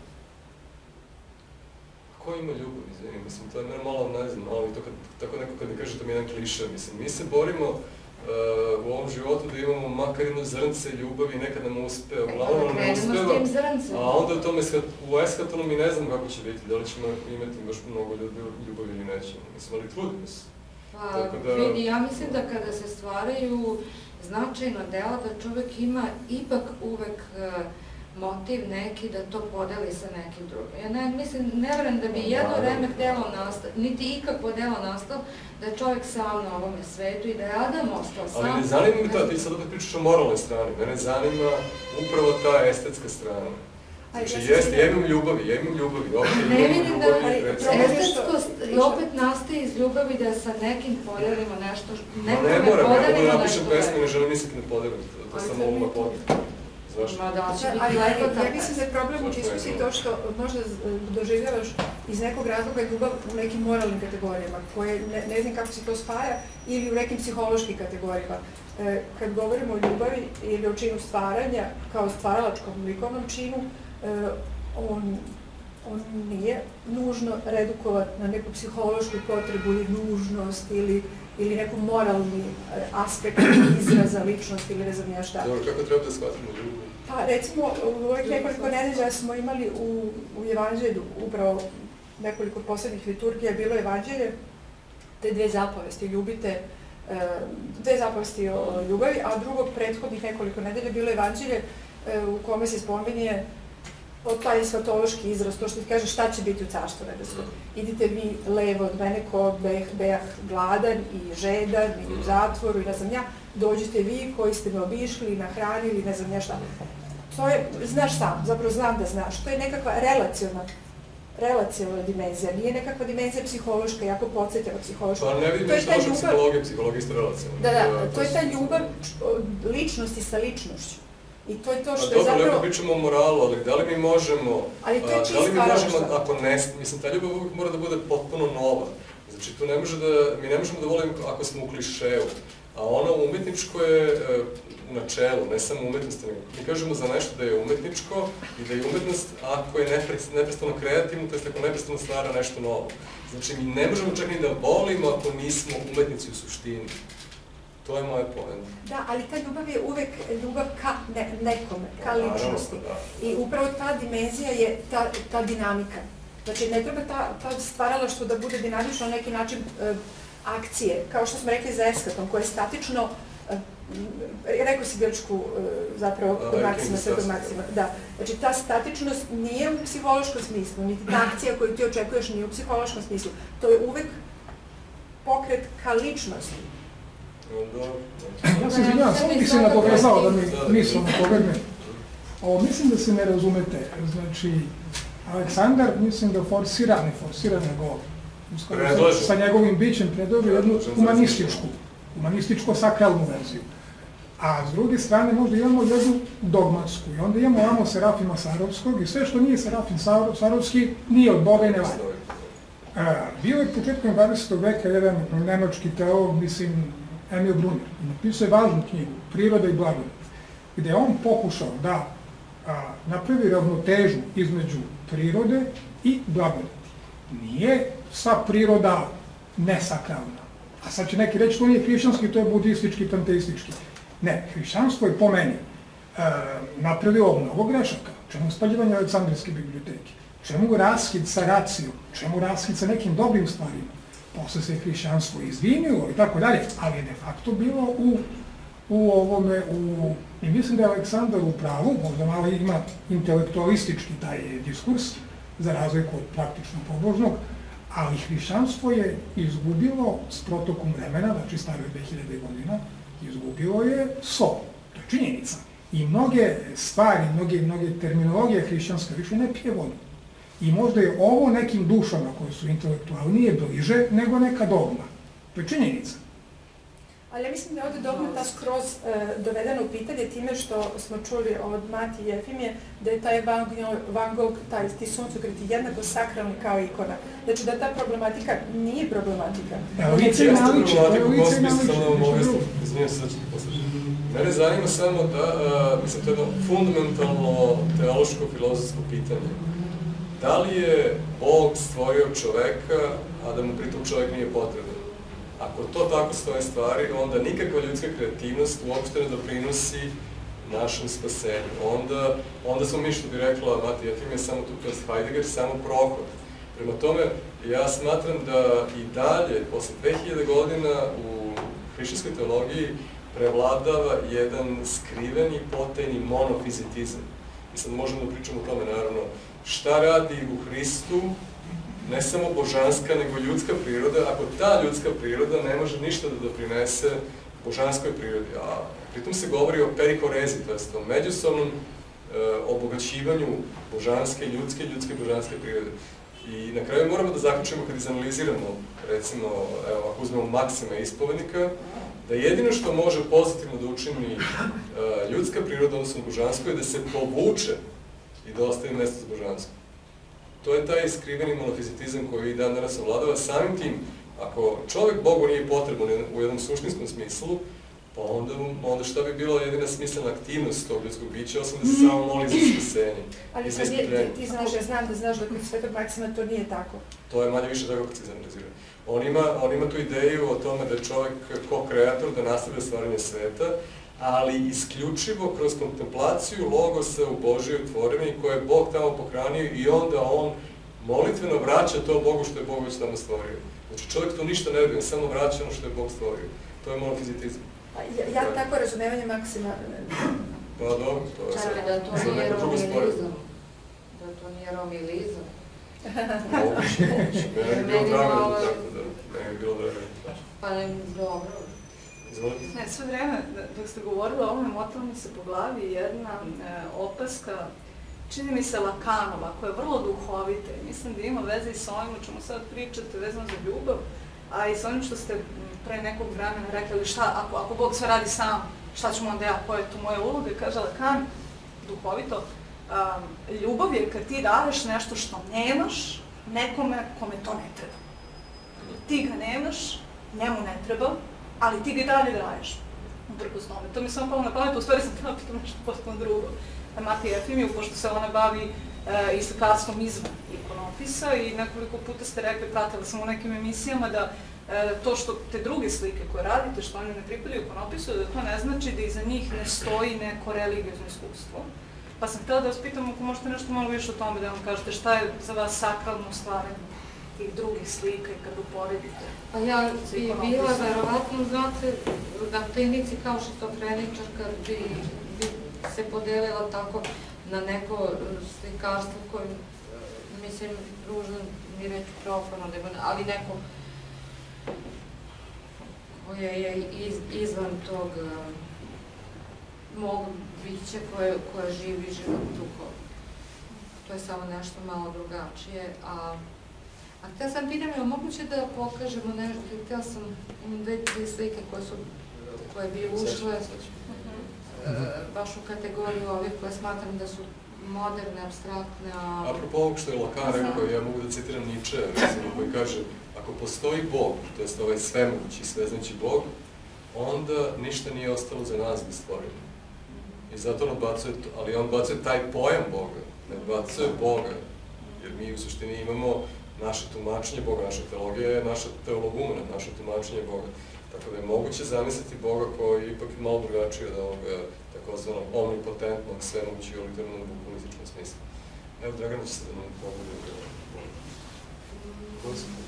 Ko ima ljubav, izvini, mislim, to je mene malo, ne znam, ali to tako neko kad mi kaže, to mi je jedan kliše, mislim, mi se borimo u ovom životu da imamo makar jedno zrnce ljubavi, nekad nam uspe, uglavnom nam ne uspeva, a onda u eskatonu mi ne znam kako će biti, da li ćemo imati baš mnogo ljubavi ili nećemo, mislim, ali trudimo se. Pa vidi, ja mislim da kada se stvaraju značajna dela, da čovek ima ipak uvek motiv neki da to podeli sa nekim drugim. Ja ne verujem da bi jedno remek delo nastao, niti ikakvo delo nastao, da je čovjek sam na ovome svetu i da je Adam ostao sam. Ali ne zanima mi to, ti sad opet pričaš o moralnoj strani, mene zanima upravo ta estetska strana. Znači, jeste, ja imam ljubavi, ne vidim da estetskost opet nastaje iz ljubavi da sa nekim podelimo nešto, nekome podelimo nešto. Ne moram, ja da napišem pesmu i ne želim nisak ne podelim, to je samo uma podela. Ja mislim da je problem u diskusiji to što možda doživljavaš iz nekog razloga ljubav u nekim moralnim kategorijama, koje ne znam kako se to spaja, ili u nekim psihološkim kategorijama. Kad govorimo o ljubavi ili o činu stvaranja, kao stvaralačkom likovnom činu, on nije nužno redukovan na neku psihološku potrebu ili nužnost ili neku moralni aspekt izraza, ličnosti ili ne znam ja šta. Dobro, kako treba da shvatimo ljubav? Pa recimo, u ovih nekoliko nedelja smo imali u Evanđelju, upravo nekoliko poslednjih liturgija je bilo Evanđelje, te dve zapovesti, dve zapovesti o ljubavi, a drugog prethodnih nekoliko nedelja je bilo Evanđelje u kome se spominje taj eskatološki izraz, to što ti kaže šta će biti u carstvu nebeskom. Idite vi levo od mene ko bejah gladan i žedan i u zatvoru i ne znam ja, dođite vi koji ste me obišli i nahranili i ne znam ja šta. To je, znaš sam, zapravo znam da znaš, to je nekakva relaciona dimenzija, nije nekakva dimenzija psihološka, jako podsjetljava psihološka. Pa ne vidim ništa loša psihologija isto relaciona. Da, to je ta ljubav ličnosti sa ličnošću. I to je to što je zapravo... Dobro, lepo pričamo o moralu, ali da li mi možemo... Ali to je čist ako ne... Mislim, ta ljubav uvijek mora da bude potpuno nova. Znači, tu ne može da... Mi ne možemo da volimo ako smo u klišeju. A ono umetničko je u načelu, ne samo umetnosti. Mi kažemo za nešto da je umetničko i da je umetnost ako je neprestano kreativno, to je ako neprestano stvara nešto novo. Znači, mi ne možemo čak ni da volimo ako nismo umetnici u suštini. To je moje poenta. Da, ali ta ljubav je uvek ljubav ka nekome, ka ličnosti. I upravo ta dimenzija je ta dinamika. Znači, ne treba ta stvaralaštvo da bude dinamično na neki način akcije, kao što smo rekli za eskaton, koje je statično, rekao si grčku zapravo kod Maksima, Svetog Maksima, da. Znači, ta statičnost nije u psihološkom smislu, niti ta akcija koju ti očekuješ nije u psihološkom smislu. To je uvek pokret ka ličnosti. Ja se izvinjam, samo bih se nadovezao da mi misl pobegne. Mislim da se ne razumete. Znači, Aleksandar, mislim da forsira, ne forsira, nego sa njegovim bićem predloži jednu humanističko-sakralnu verziju. A s druge strane možda imamo jednu dogmatsku i onda imamo Amo Serafima Sarovskog i sve što nije Serafim Sarovski nije od Boga i ne valja. Bio je početkom 20. veka jedan nemački teolog, mislim, Emil Brunner, napisao je važnu knjigu, Priroda i blagodat, gde je on pokušao da napravi ravnotežu između prirode i blagodati. Nije sva priroda nesakralna. A sad će neki reći, to nije hrišćanski, to je budistički, panteistički. Ne, hrišćanstvo je po meni napravilo mnogo grešaka. Čemu spaljivanje Aleksandrijske biblioteke? Čemu raskid sa racijom? Čemu raskid sa nekim dobrim stvarima? Posle se hrišćanstvo izvinilo i tako dalje, ali je de facto bilo i mislim da je Aleksandar u pravu, možda malo ima intelektualistički taj diskurs, za razliku od praktično pobožnog, ali hrišćanstvo je izgubilo s protokom vremena, znači staro je 2000 godina, izgubilo je so. To je činjenica. I mnoge stvari, mnoge terminologije hrišćanska više ne pije vodu. I možda je ovo nekim dušama koje su intelektualnije bliže nego neka dogma. To je činjenica. Ali ja mislim da je ovde dogmata skroz dovedeno u pitanje time što smo čuli od Mati i Jefimije da je taj Van Gogh, ti suncokreti jednako sakralni kao ikona. Znači da ta problematika nije problematika. Lice i naliče. Izvijem se, sad ću ti poslušati. Mene zanima samo da, mislim, to je jedno fundamentalno teološko-filozofsko pitanje. Da li je Bog stvorio čoveka, a da mu pritom čovek nije potreban? Ako to tako stoje stvari, onda nikakva ljudska kreativnost uopšte ne doprinosi našem spasenju. Onda smo mi, što bi rekla Mati Jefimija, samo tu kao Heidegger, samo prohod. Prema tome, ja smatram da i dalje, posle 2000 godina u hrišćanskoj teologiji prevladava jedan skriveni, potajni monofizitizam. I sad možemo da pričamo o tome, naravno, šta radi u Hristu, ne samo božanska, nego ljudska priroda, ako ta ljudska priroda ne može ništa da doprinese božanskoj prirodi. A pritom se govori o perikorezi, to jest o međusobnom obogaćivanju božanske, ljudske božanske prirode. I na kraju moramo da zaključimo, kad izanaliziramo, recimo, ako uzmemo Maksima ispovednika, da jedino što može pozitivno da učini ljudska priroda, odnosno božansko, je da se povuče i da ostavi mesto za božansko. To je taj skriveni monofizitizam koji dan danas ovladava. Samim tim, ako čovek Bogu nije potreban u jednom suštinskom smislu, pa onda šta bi bila jedina smislena aktivnost tog ljudskog bića, osim da se samo moli za spasenje. Ali ti znaš, ja znam da znaš da kod Svetog Maksima to nije tako. To je manje više tako kad se izanalizira. On ima tu ideju o tome da je čovek ko kreator, da nastavlja stvaranje sveta, ali isključivo kroz kontemplaciju logosa u Božijoj tvorevini koje je Bog tamo pohranio i onda on molitveno vraća to Bogu što je Bog već tamo stvorio. Znači čovjek to ništa ne radi, on samo vraća ono što je Bog stvorio. To je monofizitizam. Ja tako razumevanje Maksima... Pa dobro, to je sad. Da to nije romilizam. Da to nije romilizam. Moguće. Mene bi bilo drago da tako da. Mene bi bilo drago. Pa ne, dobro. Ne, sve vreme dok ste govorili o ovome, motala mi se po glavi jedna opaska, čini mi se Lakanova, koja je vrlo duhovita i mislim da ima veze i sa ovim o čemu sad pričate vezano za ljubav, a i sa onim što ste pre nekog vremena rekli, šta, ako Bog sve radi sam, šta ćemo onda ja, koja je tu moja uloga, kaže Lakan, duhovito, ljubav je kad ti daješ nešto što nemaš nekome kome to ne treba. Ti ga nemaš, njemu ne treba, ali ti ga i dalje daješ. Uprkos tome. To mi samo palo na pamet, u stvari sam htjela pitam nešto potpuno drugo. Mati Jefimiju, pošto se ona bavi i slikarstvom izvan ikonopisa i nekoliko puta ste rekli, pratila sam u nekim emisijama da to što te druge slike koje radite, što one ne pripadaju ikonopisu, da to ne znači da iza njih ne stoji neko religiozno iskustvo. Pa sam htjela da vas pitam ako možete nešto malo više o tome, da vam kažete šta je za vas sakralno stvaranje tih drugih slika i kad uporedite. Pa ja bi bila, verovatno, znate, na klinici kao šizofreničarka bi se podelila tako na neko slikarstvo koje, mislim, ružno mi reći profano, ali neko koje je izvan tog mog bića koje živi život duhovno. To je samo nešto malo drugačije, a htjela sam pitam, je li moguće da pokažemo nešto, htjela sam, imam dve slike koje bi ušle baš u kategoriju ovih koje smatram da su moderne, abstraktne, a... Apropo ovog što je Lacan rekao, ja mogu da citiram Nietzsche, recimo, koji kaže, ako postoji Bog, to jest ovaj svemogući, sveznajući Bog, onda ništa nije ostalo za nas da stvorimo. I zato on odbacuje, ali on odbacuje taj pojam Boga, ne odbacuje Boga, jer mi u suštini imamo naše tumačenje Boga, naša teologija je naša teologumna, naše tumačenje Boga. Tako da je moguće zamisliti Boga koji je ipak malo drugačiji od ovoga takozvanog omnipotentnog, svemogućeg u literarnom u političkom smislu. Evo, Dragana će se da nam pogleda Boga. Ko se pogleda?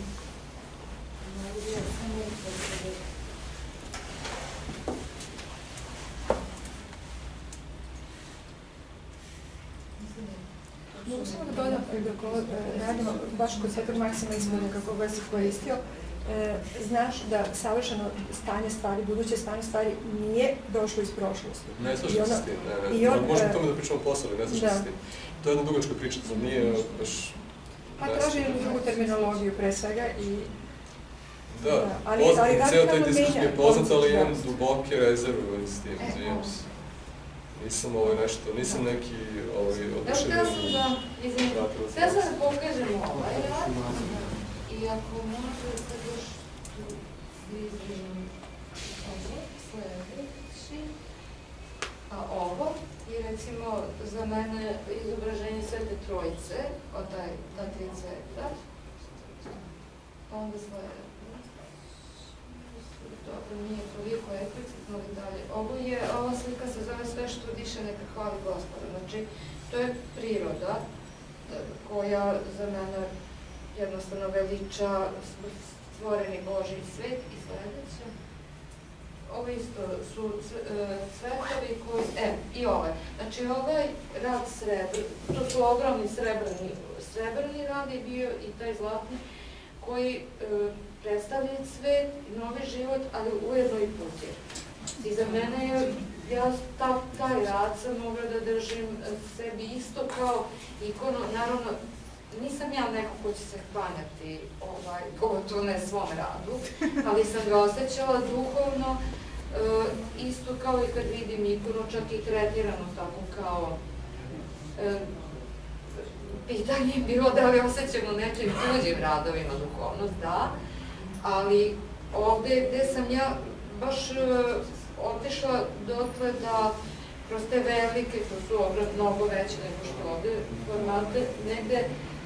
Mogu samo da dodam, dok radimo baš kod Svetog Maksima ispune kako ga si koristio, znaš da savršeno stanje stvari, buduće stanje stvari nije došlo iz prošlosti. Ne slažem se s tim, ne. Možemo tome da pričamo posle, ali ne slažem se s tim. To je jedna dugačka priča, to nije baš... Pa traži jednu drugu terminologiju pre svega i... Da, ceo taj diskurs mi je poznat, ali imam duboke rezerve s tim, izvijem se. Nisam nešto, nisam neki oduševljeni... Htela sam da pokažem ovaj rad i ako može sad još izvijem sledeći, a ovo je recimo za mene izobraženje Svete Trojice, od ta tri cveta, pa onda sledeći. Dobro, nije toliko eksplicitno ali dalje. Ova slika se zove Sve što diše neka hvali Gospoda. Znači, to je priroda koja za mene jednostavno veliča stvoreni Božji svet i sledeće. Ovo isto su cvetovi koji... i ovaj. Znači, ovaj rad to su ogromni srebrni rad je bio i taj zlatni koji predstavlja svet, novi život, ali ujedno i putir. I za mene je, ja taj rad sam mogla da držim sebi isto kao ikonu, naravno, nisam ja neko ko će se hvanjati, pogotovo ne svom radu, ali sam ga osjećala duhovno, isto kao i kad vidim ikonu, čak i tretirano tako kao pitanje je bilo da li osjećamo nekim tuđim radovima duhovnost, da, ali ovde gde sam ja baš otišla dotle da kroz te velike, to su mnogo veće nego što ovde formate, negde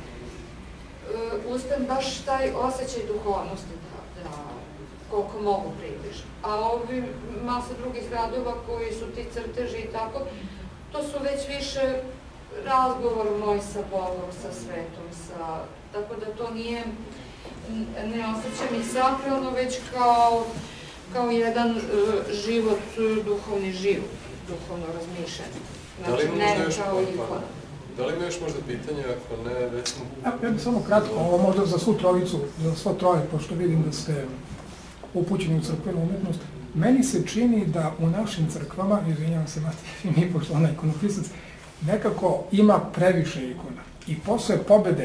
uspem baš taj osjećaj duhovnosti da koliko mogu približiti. A ovi masa drugih radova koji su ti crteži i tako, to su već više razgovor moj sa Bogom, sa svetom, tako da to nije, ne osjećam i sakralno, već kao jedan život, duhovni život, duhovno razmišljanje. Znači, ne kao ikona. Da li ima još možda pitanja, ako ne, već smo... Ja bih samo kratko, ovo možda za svu trojicu, za svo troje, pošto vidim da ste upućeni u crkvenu umetnost. Meni se čini da u našim crkvama, izvinjavam se Matija, mi pošto ona ikonopisac, nekako ima previše ikona. I posle pobede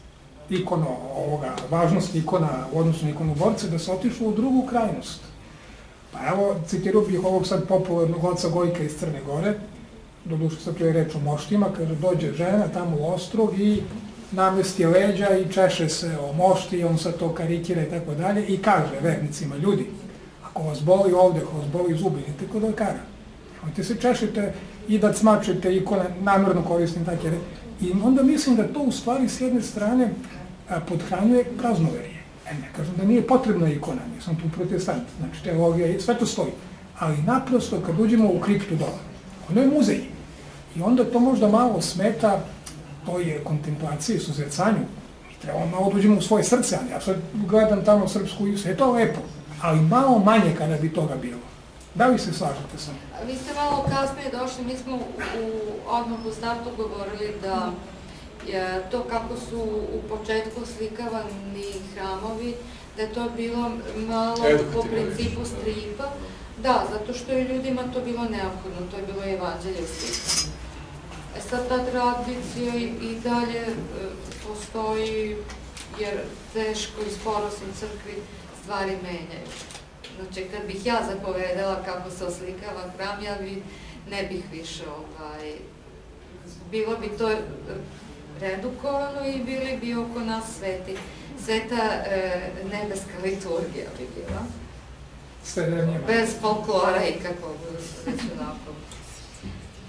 važnosti ikona u odnosu na ikonoborce, da se otišlo u drugu krajnost. Pa evo, citirao bih ovog sad popularnog oca Gojka iz Crne Gore, doduše sad tu je reč o moštima, kaže dođe žena tamo u ostrog i namesti leđa i češe se o mošti, on sad to karikira i tako dalje i kaže vernicima, ljudi, ako vas boli ovde, ako vas boli zubi, idite kod lekara. Ovdje se češite i da cmačete ikone, namjerno koristim takve reči. I onda mislim da to u stvari s jedne strane podhranjuje praznoverje. Ne kažem da nije potrebna ikona, nisam tu protestant, znači teologija i sve to stoji. Ali naprosto kad uđemo u kriptu dole, ono je muzej. I onda to možda malo smeta toj kontemplaciji i suzercanju. Mi trebamo malo da uđemo u svoje srce, ali ja sad gledam tamo srpsku i sve je to lepo, ali malo manje kada bi toga bilo. Da li se slažete sa mnom? Vi ste malo kasnije došli, mi smo odmah u startu govorili da to kako su u početku slikavani hramovi, da je to bilo malo po principu stripa. Da, zato što je ljudima to bilo neophodno, to je bilo evanđelje slika. Sad ta tradicija i dalje postoji, jer teško i sporo se u crkvi stvari menjaju. Znači, kad bih ja zapovedala kako se oslikava hram, ja ne bih više, bilo bi to redukovano i bili bi oko nas sveta nebeska liturgija bi bila. Bez folklora i kako već onako.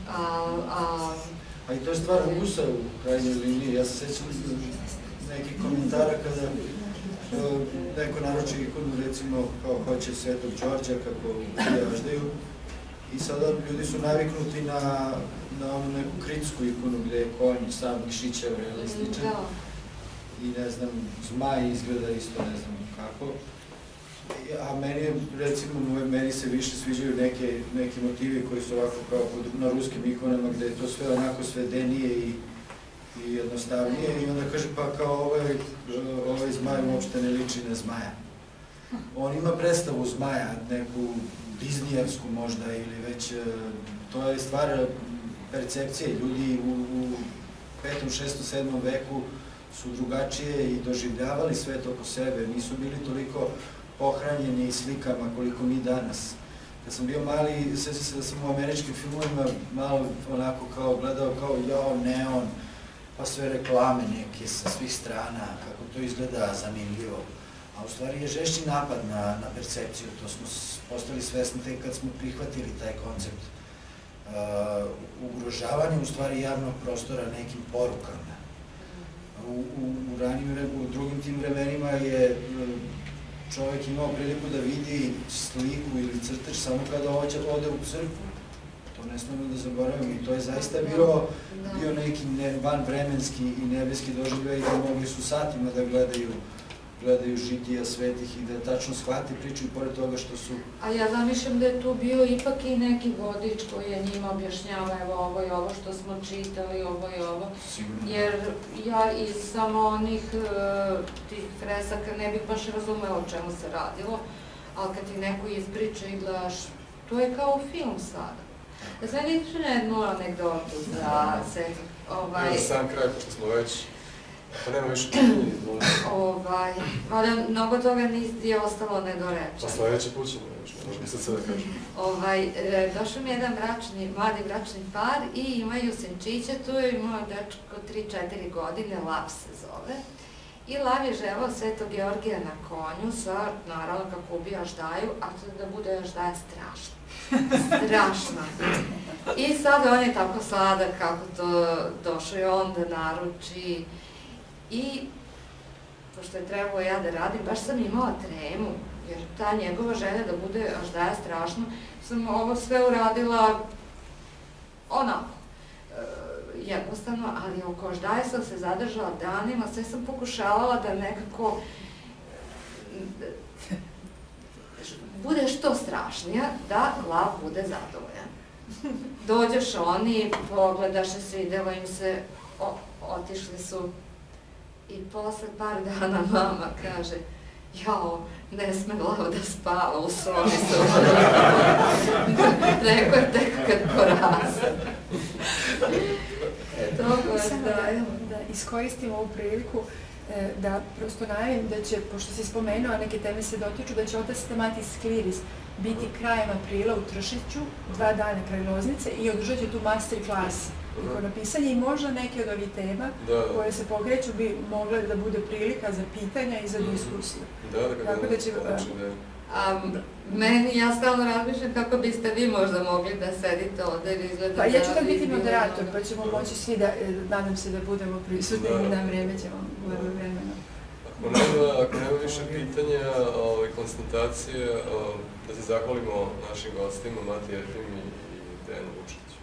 A i to je stvar ukusa u krajnjoj liniji. Ja se sjećam nekih komentara kada neko naruči ikonu, recimo, kao hoće Svetog Đorđa, kako jaždaju. I sada ljudi su naviknuti na onu neku kritsku ikonu gde je konj sam mišićev ili sličan. I ne znam, zmaj izgleda isto, ne znam kako. A meni se više sviđaju neki motivi koji su ovako kao na ruskim ikonama gde je to sve onako svedenije i jednostavnije i onda kaže pa kao ovaj zmaj uopšte ne liči na zmaja. On ima predstavu zmaja, neku diznijevsku možda ili već, to je stvar percepcije. Ljudi u 5., 6., 7. veku su drugačije i doživljavali svet oko sebe, nisu bili toliko pohranjeni slikama koliko mi danas. Kad sam bio mali, sjećam se da sam u američkim filmovima malo onako kao gledao kao jao, neon, pa sve reklame neke sa svih strana, kako to izgleda zanimljivo. A u stvari je žešći napad na percepciju, to smo postali svesni tek kad smo prihvatili taj koncept ugrožavanja u stvari javnog prostora nekim porukama. U drugim tim vremenima je čovjek imao priliku da vidi sliku ili crtež samo kada ode u crkvu. To ne smemo da zaboravimo i to je zaista bio neki vanvremenski i nebeski doživljaj i da mogli su satima da gledaju žitija svetih i da tačno shvati priču i pored toga što su... A ja zamišljam da je tu bio ipak i neki vodič koji je njima objašnjava evo ovo i ovo što smo čitali, ovo i ovo. Jer ja iz samo onih tih fresaka ne bih baš razumela o čemu se radilo, ali kad ti neko ispriča i gledaš, to je kao film sada. Ja sam vidiš jednu anegdotu za se... Sam kraj, pošto smo već... Pa nema više ali mnogo toga je ostalo nedorečeno. Pa sledeće put ćemo još, možemo sad sve da kažem. Došao mi jedan mladi bračni par i imaju sinčiće, tu je imao dečko 3-4 godine, Lav se zove. I Lav je želao Svetog Georgija na konju sa, naravno kako ubija aždaju, a da bude aždaja strašna. Strašna. I sad on je tako sladak kako to došao je on da naruči. I, pošto je trebalo ja da radim, baš sam imala tremu, jer ta njegova želja da bude aždaja strašno, sam ovo sve uradila onako, jednostavno, ali oko aždaje sam se zadržala danima, sve sam pokušavala da nekako bude što strašnija, da Lav bude zadovoljan. Dođeš oni, pogledaš se, svidelo im se, otišli su. I posle par dana mama kaže, jao, ne sme Lav da spava u sobi sa rekao je tek kad poraste. Da iskoristim ovu priliku da prosto najavim da će, pošto si spomenuo, a neke teme se dotiču, da će otac Stamatis Kliris biti krajem aprila u Tršiću, 2 dana kraj Loznice i održat će tu master klas ikonopisanje i možda neke od ovih tema koje se pokreću bi mogle da bude prilika za pitanja i za diskusiju. Tako da će... Ja stalno razmišljam kako biste vi možda mogli da sedite ovde ili izgleda da... Pa ja ću da biti moderator, pa ćemo moći svi da, nadam se da budemo prisutni i na vreme ćemo vremena. Ako nema više pitanja, konstatacije, da se zahvalimo našim gostima, Mati Efim i Dejanu Vučiću.